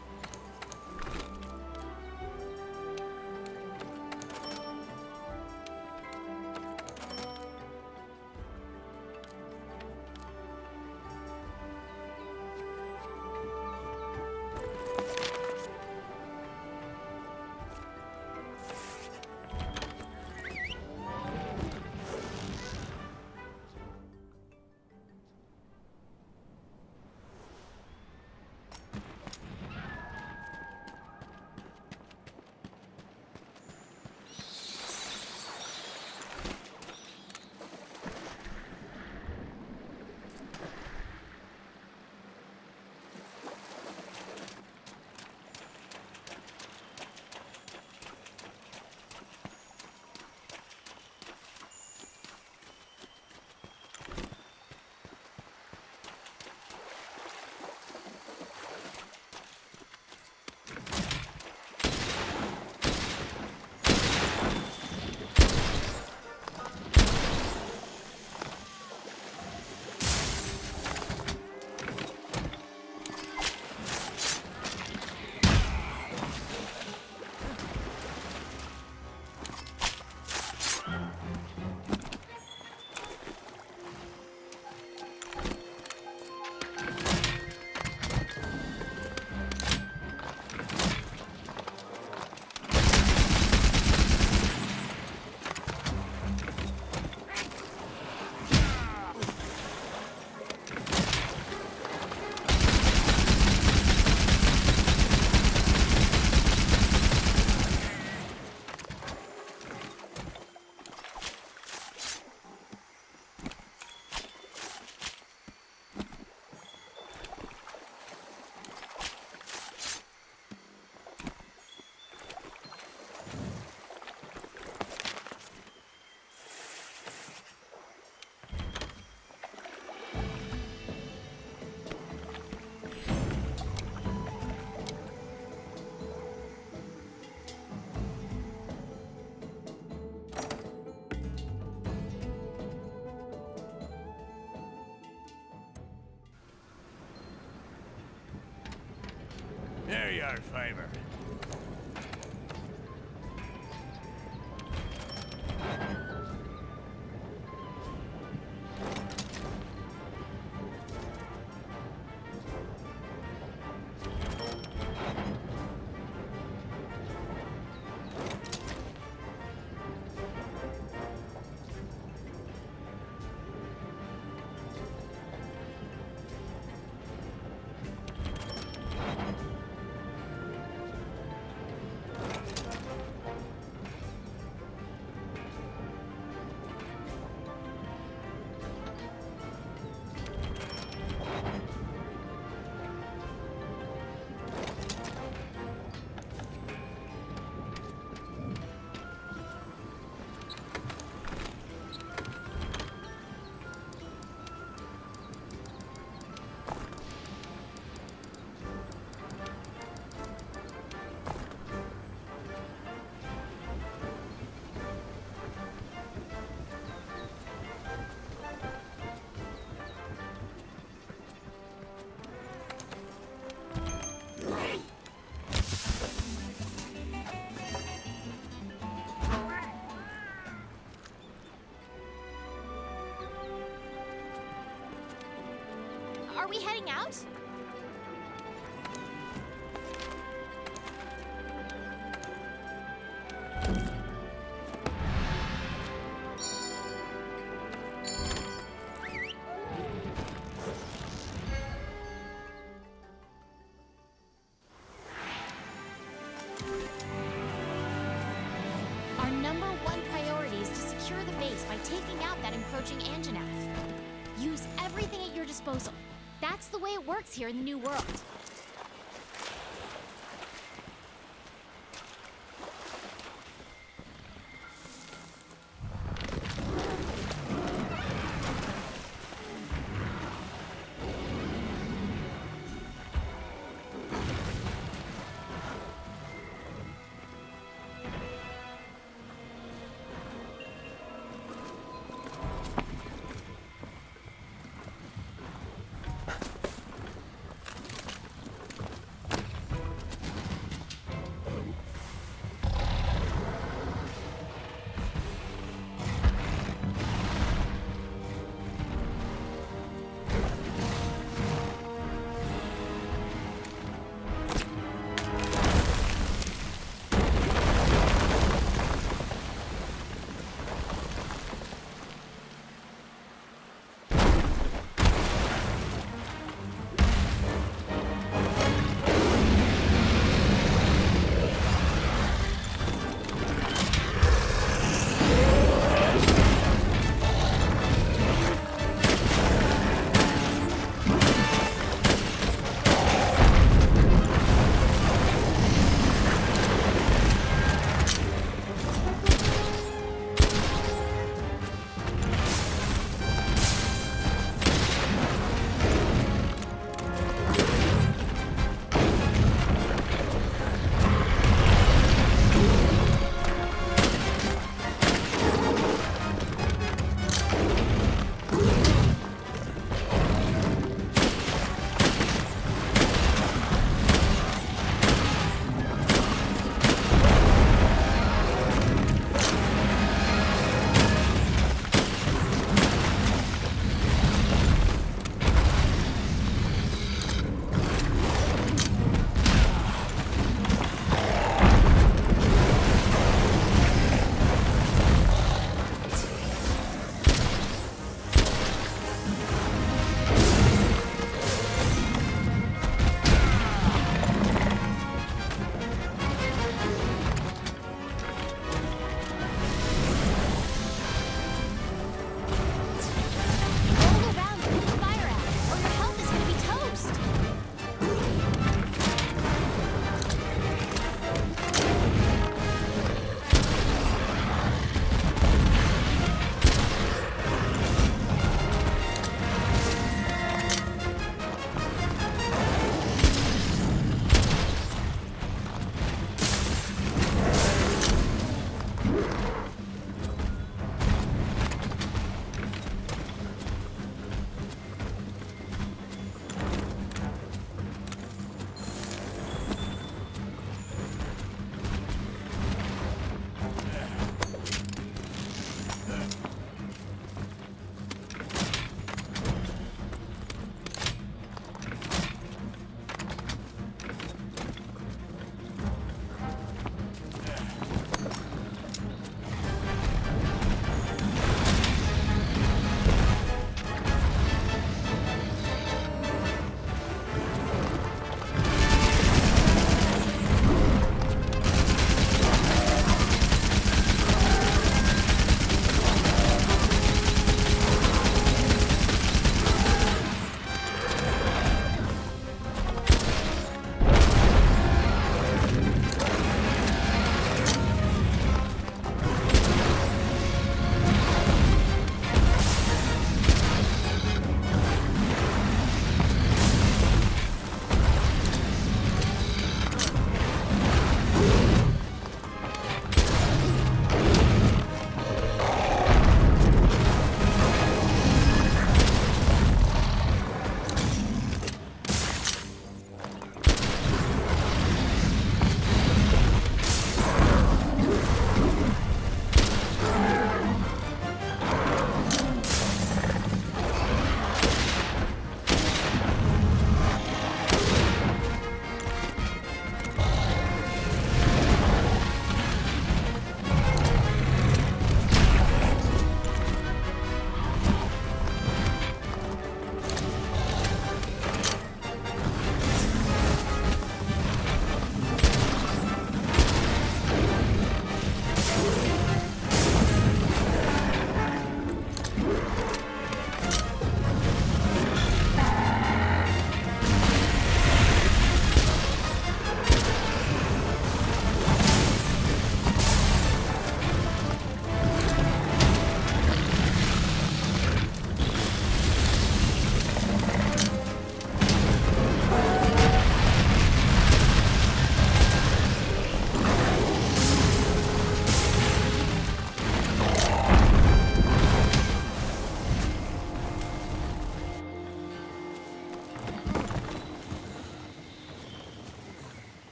Speaker 15: There you are, Fiver.
Speaker 6: Are we heading out? Our #1 priority is to secure the base by taking out that encroaching Anjanath. Use everything at your disposal. That's the way it works here in the New World.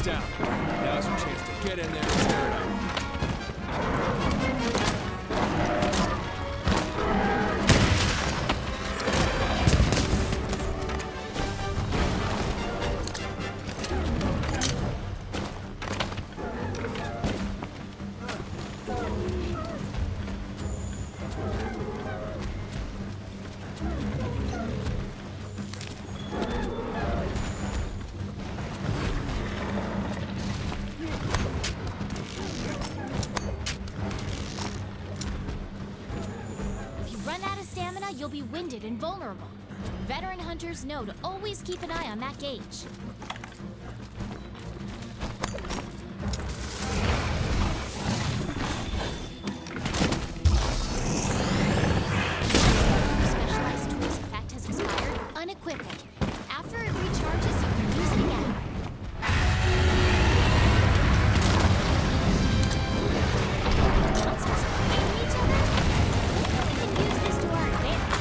Speaker 2: down. Now's your chance to get in there and tear it up.
Speaker 6: You'll be winded and vulnerable. Veteran hunters know to always keep an eye on that gauge. Specialized tools effect has expired. Unequip it. After it recharges, you can use it again. Monsters are fighting each other? We can use this to our advantage.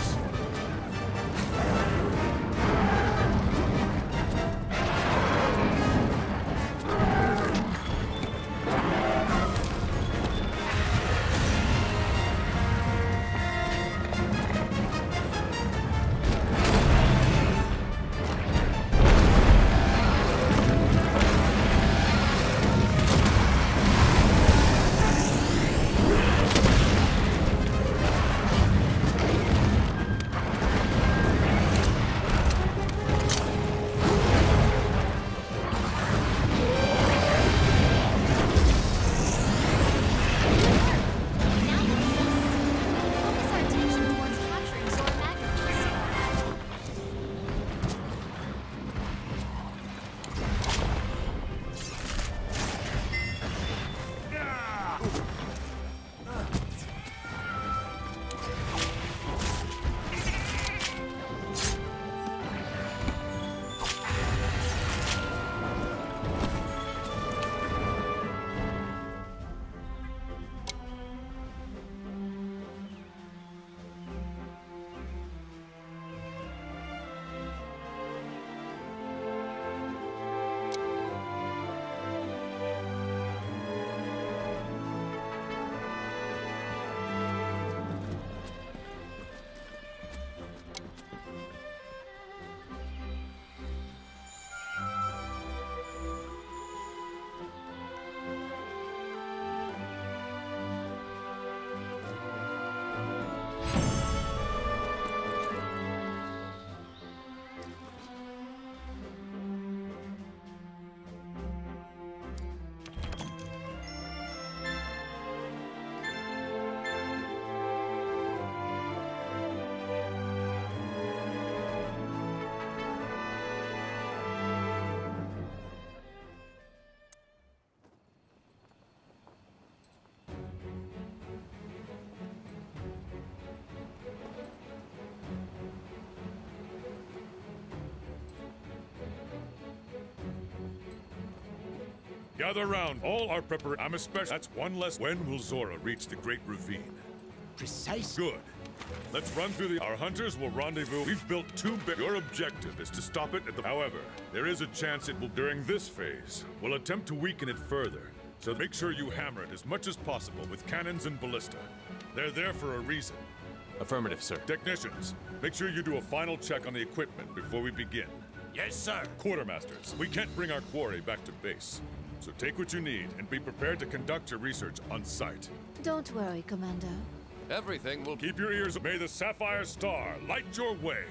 Speaker 7: Gather round. All our preparations. I'm especially. That's one less. When will Zora reach the Great Ravine?
Speaker 13: Precisely.
Speaker 7: Good. Let's run through the. Our hunters will rendezvous. We've built two. Your objective is to stop it at the. However, there is a chance it will. During this phase, we'll attempt to weaken it further. So make sure you hammer it as much as possible with cannons and ballista. They're there for a reason.
Speaker 2: Affirmative, sir.
Speaker 7: Technicians, make sure you do a final check on the equipment before we begin.
Speaker 15: Yes, sir.
Speaker 7: Quartermasters, we can't bring our quarry back to base. So take what you need and be prepared to conduct your research on site.
Speaker 8: Don't worry, Commander.
Speaker 7: Everything will keep your ears. May the Sapphire Star light your way.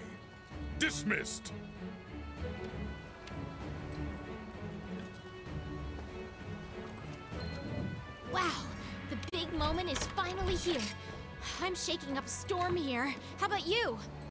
Speaker 7: Dismissed.
Speaker 6: Wow, the big moment is finally here. I'm shaking up a storm here. How about you?